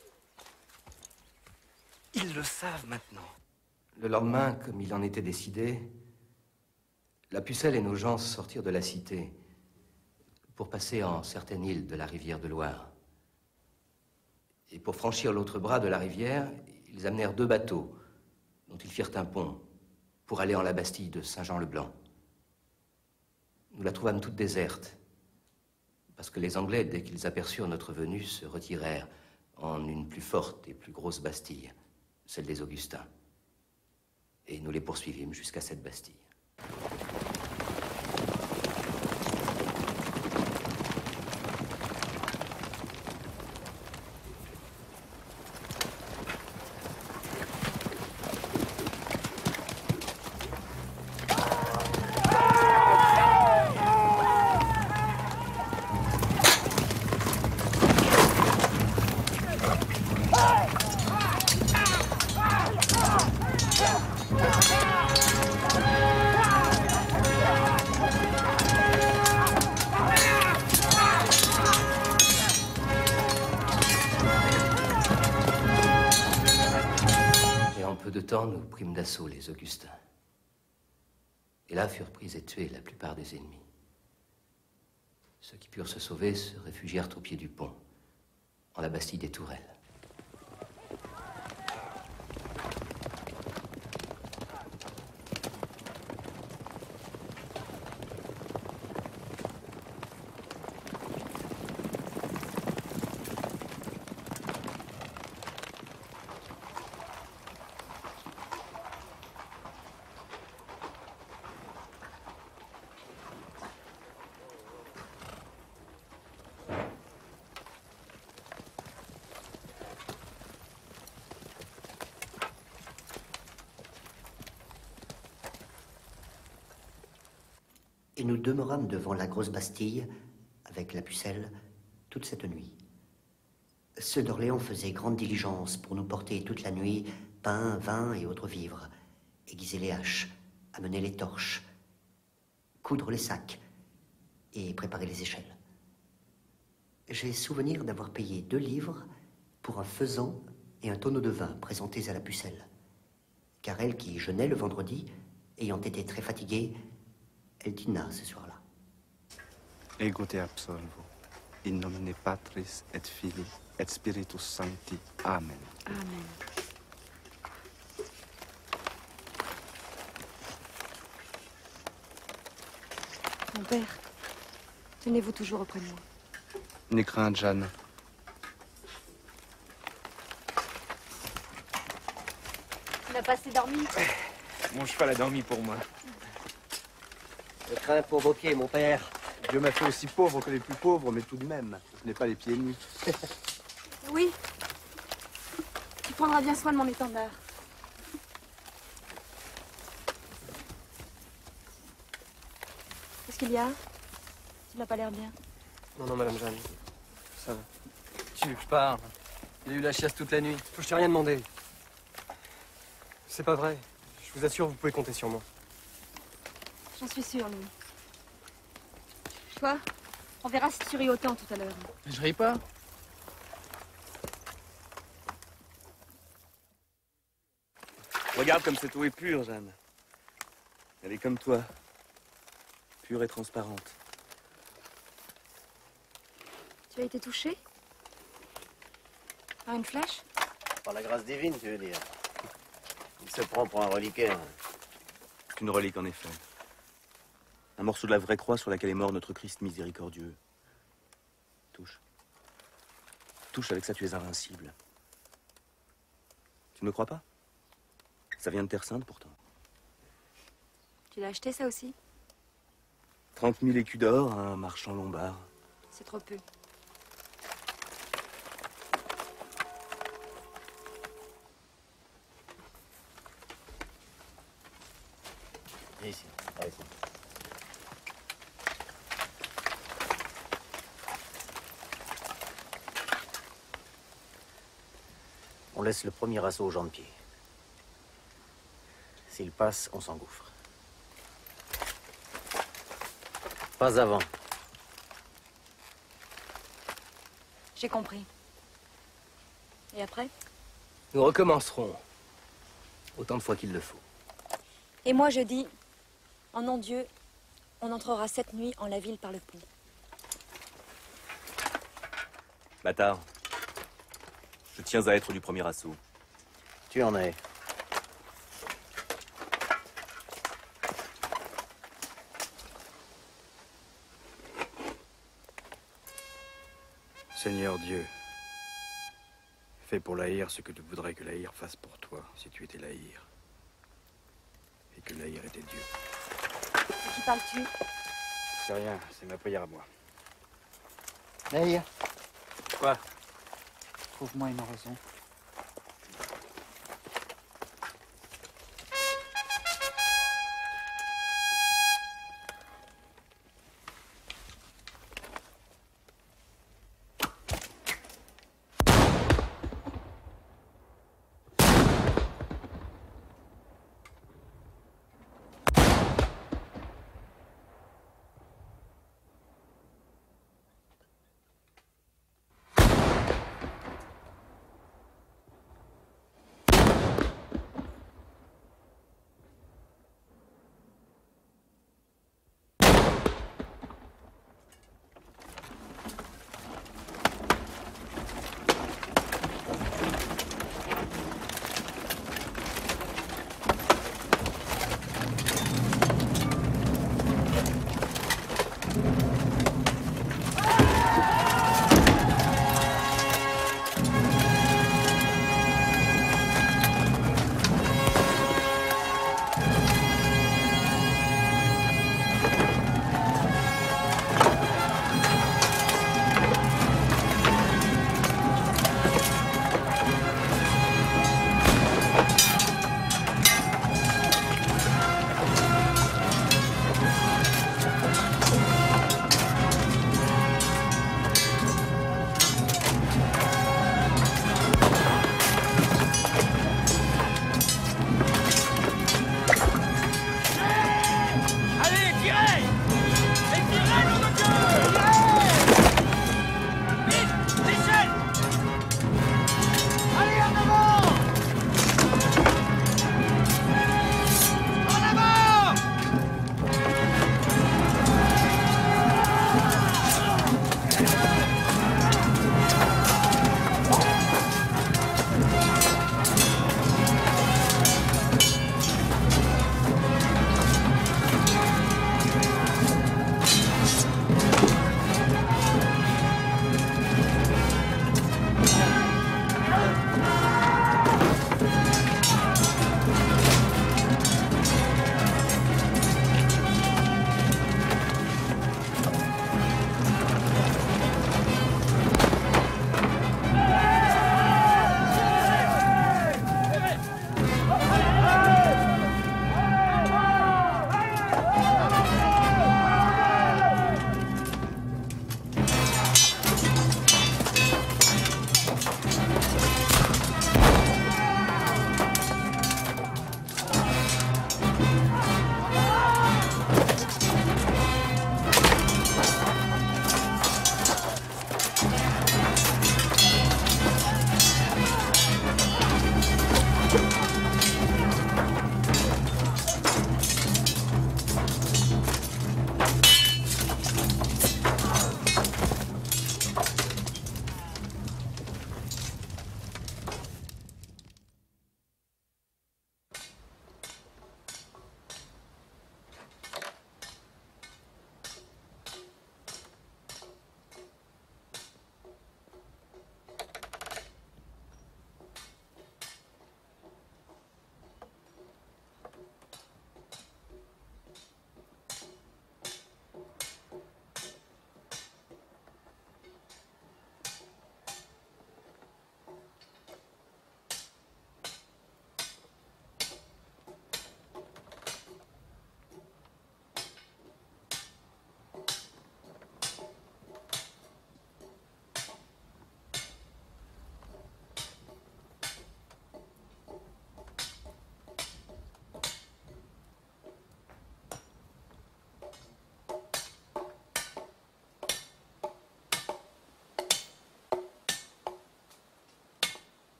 Ils le savent maintenant. Le lendemain, comme il en était décidé, la Pucelle et nos gens sortirent de la cité pour passer en certaine île de la rivière de Loire. Et pour franchir l'autre bras de la rivière, ils amenèrent 2 bateaux, dont ils firent un pont, pour aller en la Bastille de Saint-Jean-le-Blanc. Nous la trouvâmes toute déserte, parce que les Anglais, dès qu'ils aperçurent notre venue, se retirèrent en une plus forte et plus grosse Bastille, celle des Augustins. Et nous les poursuivîmes jusqu'à cette Bastille. Nous prîmes d'assaut les Augustins. Et là furent pris et tués la plupart des ennemis. Ceux qui purent se sauver se réfugièrent au pied du pont, en la Bastille des Tourelles. Et nous demeurâmes devant la grosse Bastille, avec la Pucelle, toute cette nuit. Ceux d'Orléans faisaient grande diligence pour nous porter toute la nuit pain, vin et autres vivres, aiguiser les haches, amener les torches, coudre les sacs et préparer les échelles. J'ai souvenir d'avoir payé 2 livres pour un faisan et un tonneau de vin présentés à la Pucelle, car elle, qui jeûnait le vendredi, ayant été très fatiguée, elle dîna ce soir-là. Ego te absolvo, in nomine Patris et Filii et Spiritus Sancti. Amen. Amen. Mon père, tenez-vous toujours auprès de moi. N'aie crainte, Jeanne. Tu n'as pas assez dormi? Mon cheval a dormi pour moi. Je crains pour vos pieds, mon père. Dieu m'a fait aussi pauvre que les plus pauvres, mais tout de même, je n'ai pas les pieds nus. Oui. Tu prendras bien soin de mon étendard. Qu'est-ce qu'il y a? Tu n'as pas l'air bien. Non, non, Madame Jeanne. Ça va. Tu veux que je parle? Il y a eu la chiasse toute la nuit. Je t'ai rien demandé. C'est pas vrai. Je vous assure, vous pouvez compter sur moi. J'en suis sûre, Louis. Toi, on verra si tu ris autant tout à l'heure. Je ris pas. Regarde comme cette eau est pure, Jeanne. Elle est comme toi, pure et transparente. Tu as été touché? Par une flèche? Par la grâce divine, tu veux dire. Il se prend pour un reliquaire. C'est une relique, en effet. Un morceau de la vraie croix sur laquelle est mort notre Christ miséricordieux. Touche. Touche, avec ça tu es invincible. Tu ne me crois pas? Ça vient de Terre Sainte pourtant. Tu l'as acheté ça aussi? 30 000 écus d'or à un marchand lombard. C'est trop peu. Ici, par ici. On laisse le premier assaut aux gens de pied. S'il passe, on s'engouffre. Pas avant. J'ai compris. Et après? Nous recommencerons. Autant de fois qu'il le faut. Et moi je dis, en nom de Dieu, on entrera cette nuit en la ville par le pont. Bâtard. Je tiens à être du premier assaut. Tu en es. Seigneur Dieu, fais pour l'Aïr ce que tu voudrais que l'Aïr fasse pour toi, si tu étais l'Aïr. Et que l'Aïr était Dieu. De qui parles-tu? C'est rien, c'est ma prière à moi. Nahir, Quoi? Trouve-moi une raison.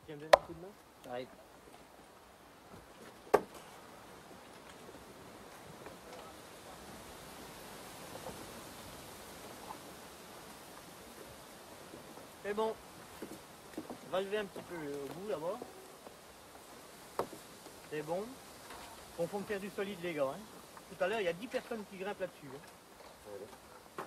viens me donner un coup de main? J'arrive. C'est bon. On va lever un petit peu au bout d'abord. C'est bon. Confond faire du solide, les gars. Hein. Tout à l'heure, il y a 10 personnes qui grimpent là-dessus. Hein.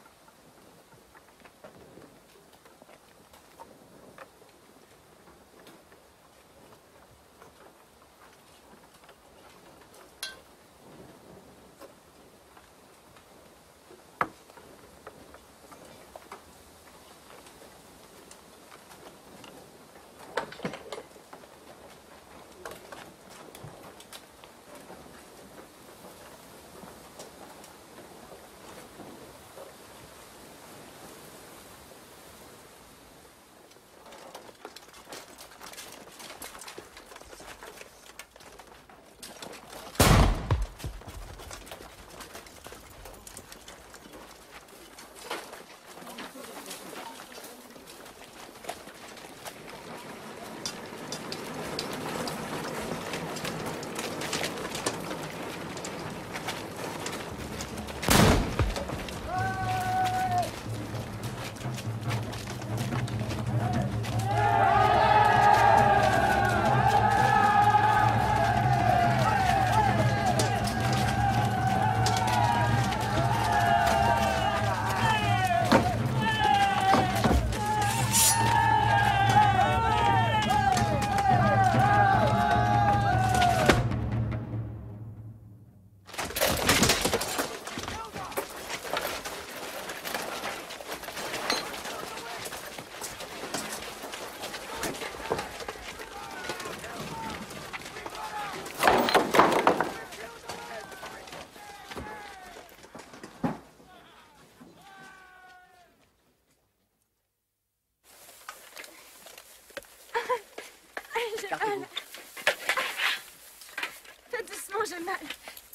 Fais doucement, j'ai mal.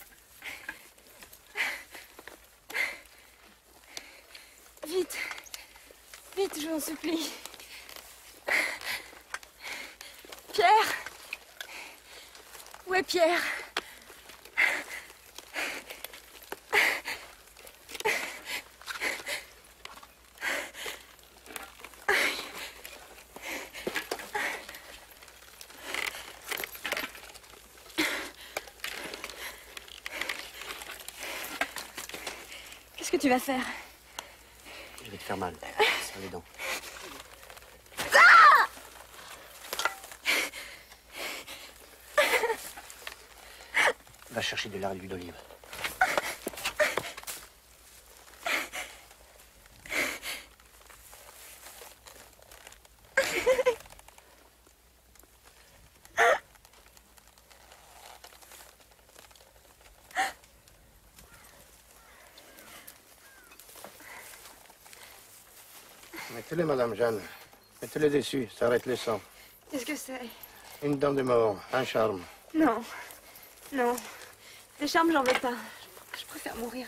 Vite. Vite, je vous en supplie. Pierre? Où est Pierre? Qu'est-ce que tu vas faire? Je vais te faire mal. Serre les dents. Va chercher de l'air et de l'huile d'olive. Mettez-les, Madame Jeanne. Mettez-les dessus, ça arrête le sang. Qu'est-ce que c'est? Une dent de mort, un charme. Non. Non. Des charmes, j'en veux pas. Je préfère mourir.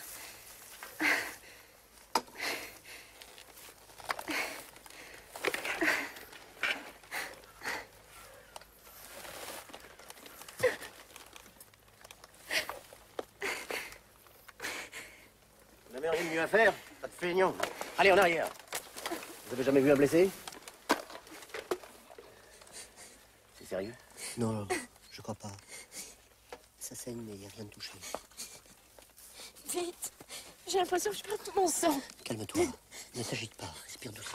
Vous n'avez rien de mieux à faire? Pas de feignant. Allez, en arrière. Vous avez jamais vu un blessé? C'est sérieux? Non, je crois pas. Ça saigne, mais il n'y a rien de touché. Vite. J'ai l'impression que je perds tout mon sang. Calme-toi. Ne t'agite pas. Respire doucement.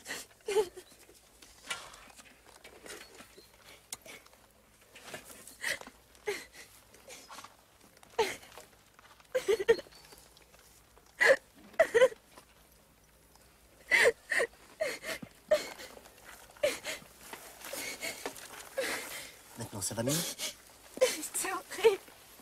Maintenant, ça va mieux? C'est horrible.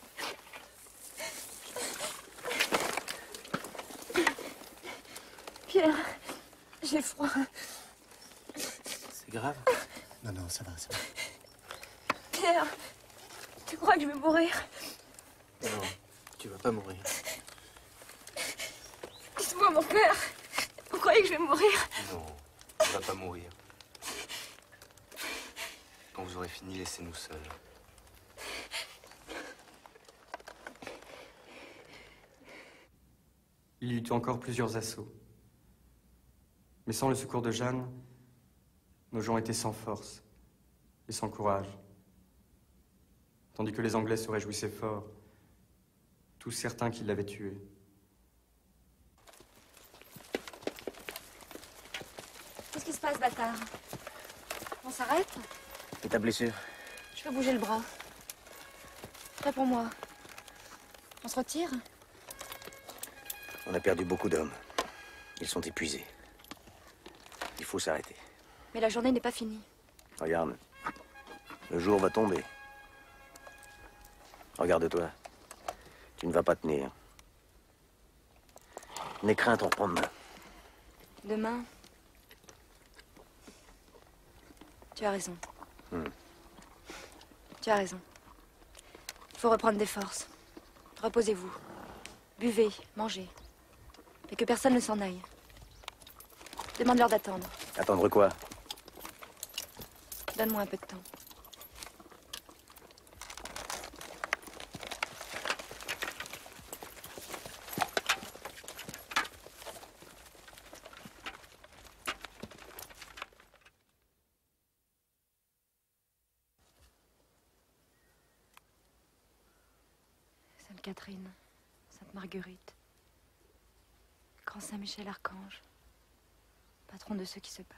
Pierre, j'ai froid. C'est grave? Non, non, ça va, ça va. Pierre, tu crois que je vais mourir? Non, tu vas pas mourir. Dites-moi, mon père, vous croyez que je vais mourir? Non, tu vas pas mourir. Quand vous aurez fini, laissez-nous seuls. Il y eut encore plusieurs assauts. Mais sans le secours de Jeanne, nos gens étaient sans force et sans courage. Tandis que les Anglais se réjouissaient fort, tous certains qu'ils l'avaient tué. Qu'est-ce qui se passe, bâtard? On s'arrête? Et ta blessure? Je fais bouger le bras. Réponds-moi. On se retire? On a perdu beaucoup d'hommes. Ils sont épuisés. Il faut s'arrêter. Mais la journée n'est pas finie. Regarde. Le jour va tomber. Regarde-toi. Tu ne vas pas tenir. N'aie crainte, on reprend demain. Demain? Tu as raison. Tu as raison. Il faut reprendre des forces. Reposez-vous. Buvez, mangez. Mais que personne ne s'en aille. Demande-leur d'attendre. Attendre quoi? Donne-moi un peu de temps. Sainte Catherine, Sainte Marguerite, Grand Saint Michel Archange, patron de ceux qui se battent.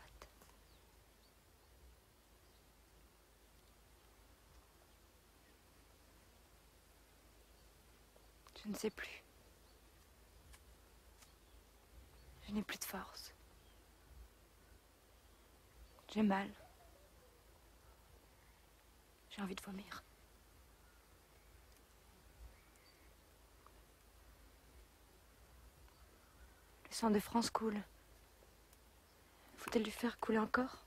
Je ne sais plus. Je n'ai plus de force. J'ai mal. J'ai envie de vomir. Le sang de France coule. Faut-il lui faire couler encore?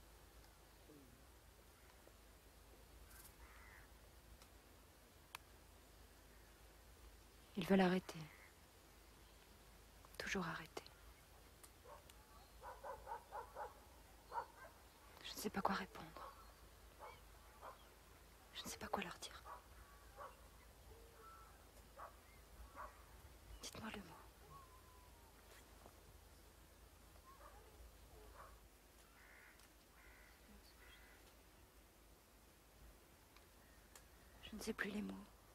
Ils veulent arrêter. Toujours arrêter. Je ne sais pas quoi répondre. Je ne sais pas quoi leur dire. Dites-moi le mot. Je ne sais plus les mots.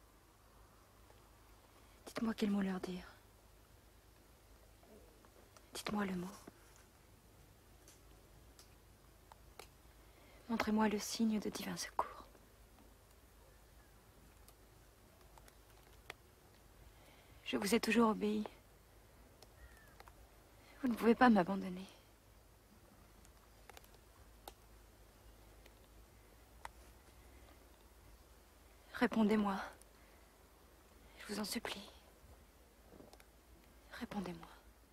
Dites-moi quel mot leur dire. Dites-moi le mot. Montrez-moi le signe de divin secours. Je vous ai toujours obéi. Vous ne pouvez pas m'abandonner. Répondez-moi. Je vous en supplie. Répondez-moi.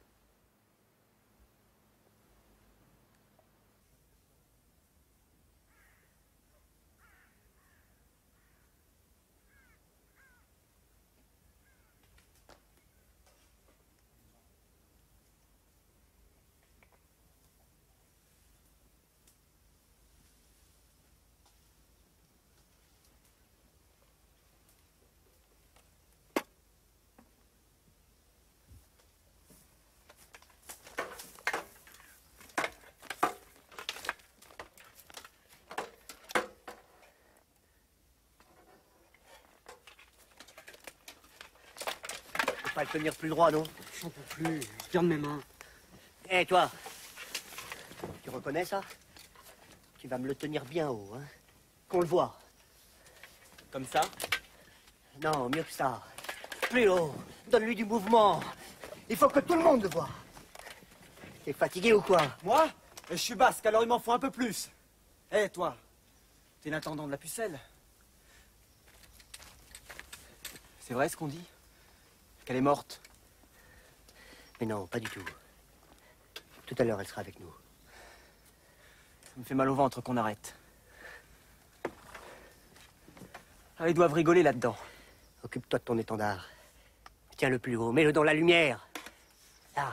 Pas le tenir plus droit, non? J'en peux plus. Regarde mes mains. Hé, toi! Tu reconnais ça? Tu vas me le tenir bien haut, hein? Qu'on le voit. Comme ça? Non, mieux que ça. Plus haut. Donne-lui du mouvement. Il faut que tout le monde le voie. T'es fatigué ou quoi? Moi? Et je suis basque, alors il m'en faut un peu plus. Hé, toi, t'es l'intendant de la Pucelle. C'est vrai ce qu'on dit? Qu'elle est morte? Mais non, pas du tout. Tout à l'heure, elle sera avec nous. Ça me fait mal au ventre qu'on arrête. Ah, ils doivent rigoler là-dedans. Occupe-toi de ton étendard. Tiens-le plus haut, mets-le dans la lumière. Là.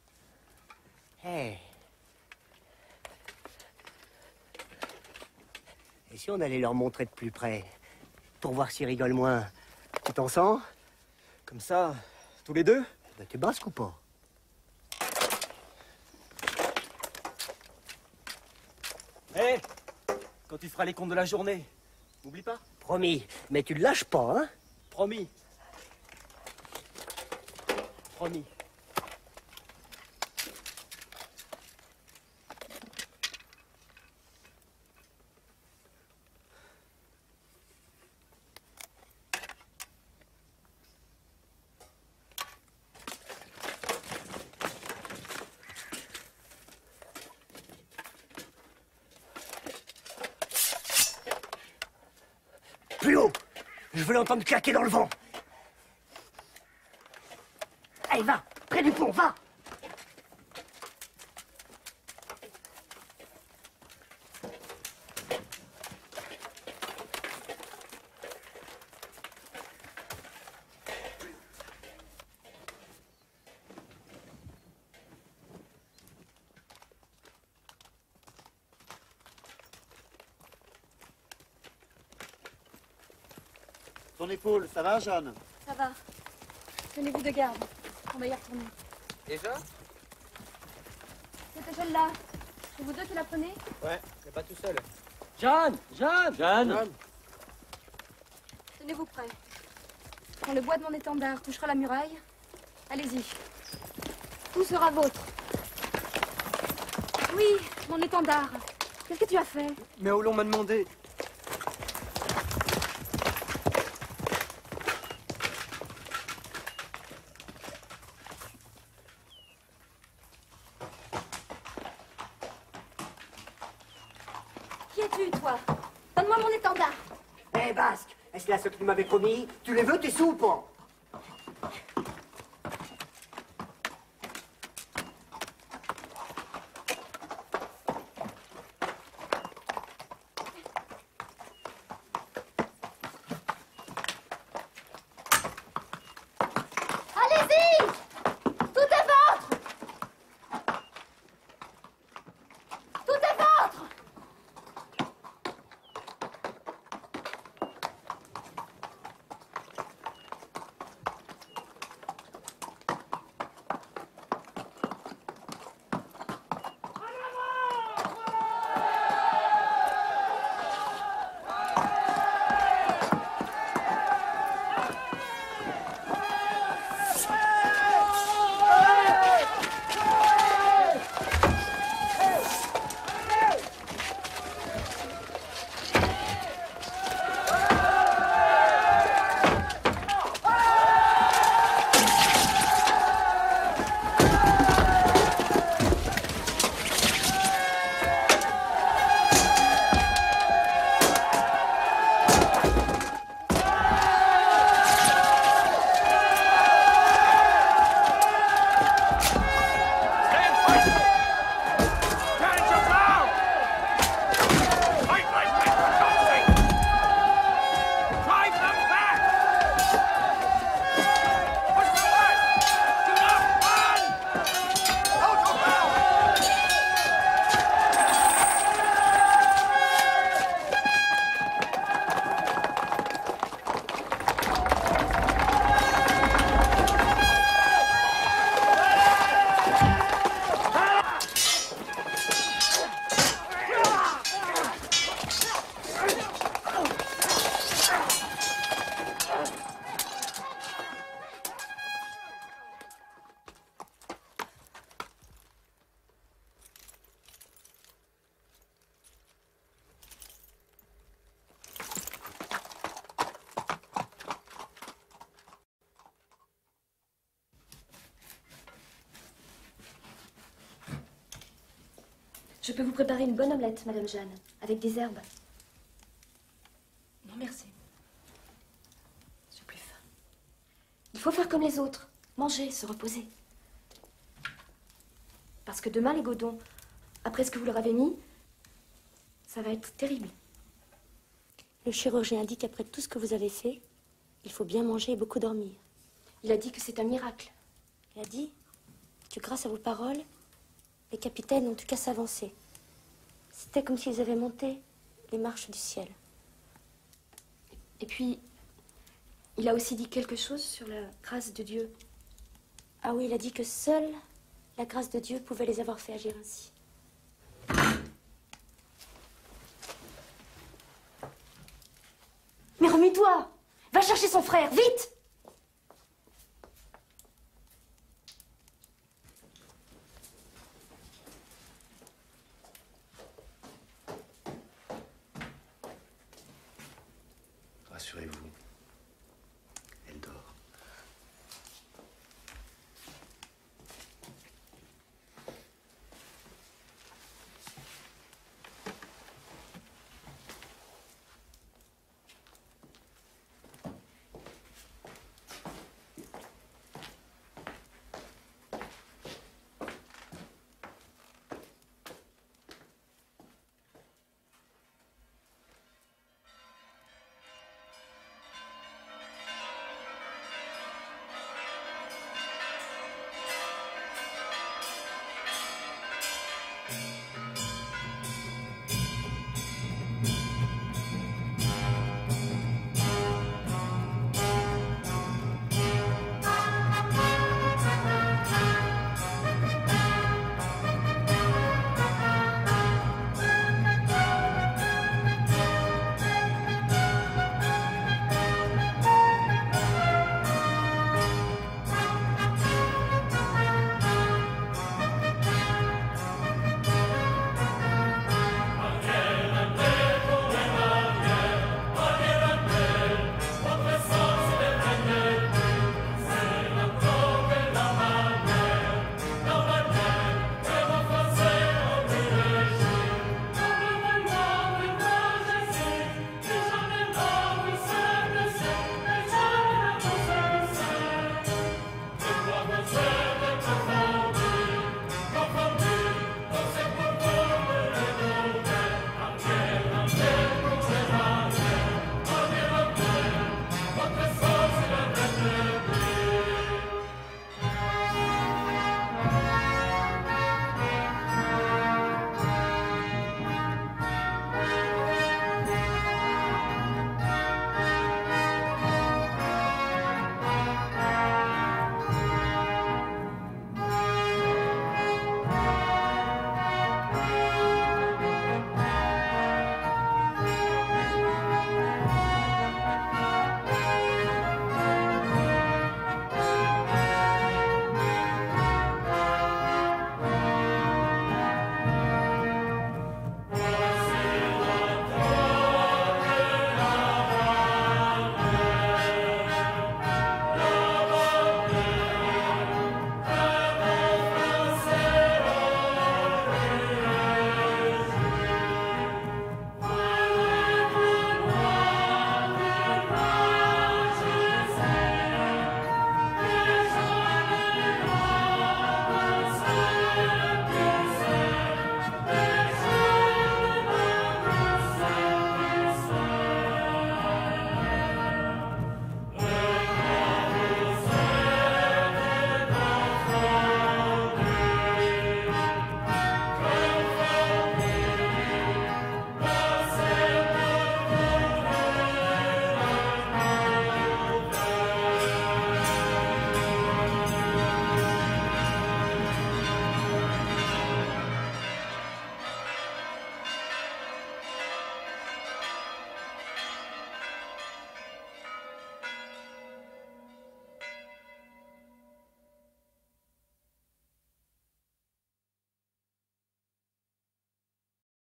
Hé. si on allait leur montrer de plus près? Pour voir s'ils rigolent moins. Tu t'en sens? Comme ça, tous les deux? Ben, t'es basque ou pas? Hé! Quand tu feras les comptes de la journée, n'oublie pas. Promis. Mais tu le lâches pas, hein? Promis. Promis. Plus haut! Je veux l'entendre claquer dans le vent. Allez, va! Près du pont, va! Ton épaule, ça va, Jeanne? Ça va. Tenez-vous de garde. On va y retourner. Déjà? Cette échelle-là, c'est vous deux qui la prenez? Ouais, c'est pas tout seul. Jeanne! Jeanne! Jeanne! Tenez-vous prêts. Quand le bois de mon étendard touchera la muraille, allez-y. Tout sera vôtre. Oui, mon étendard. Qu'est-ce que tu as fait? Mais où l'on m'a demandé. Qui es-tu, toi? Donne-moi mon étendard. Eh, Basque, est-ce là ce que tu m'avais promis? Tu les veux, tes sous ou pas? Allez-y! Tout est vôtre! Tout est vôtre! Je peux vous préparer une bonne omelette, Madame Jeanne, avec des herbes. Non, merci. J'ai plus faim. Il faut faire comme les autres. Manger, se reposer. Parce que demain, les Godons, après ce que vous leur avez mis, ça va être terrible. Le chirurgien dit qu'après tout ce que vous avez fait, il faut bien manger et beaucoup dormir. Il a dit que c'est un miracle. Il a dit que grâce à vos paroles, les capitaines ont eu qu'à s'avancer. C'était comme s'ils avaient monté les marches du ciel. Et puis, il a aussi dit quelque chose sur la grâce de Dieu. Ah oui, il a dit que seule la grâce de Dieu pouvait les avoir fait agir ainsi. Mais remue-toi! Va chercher son frère, vite! Rassurez-vous.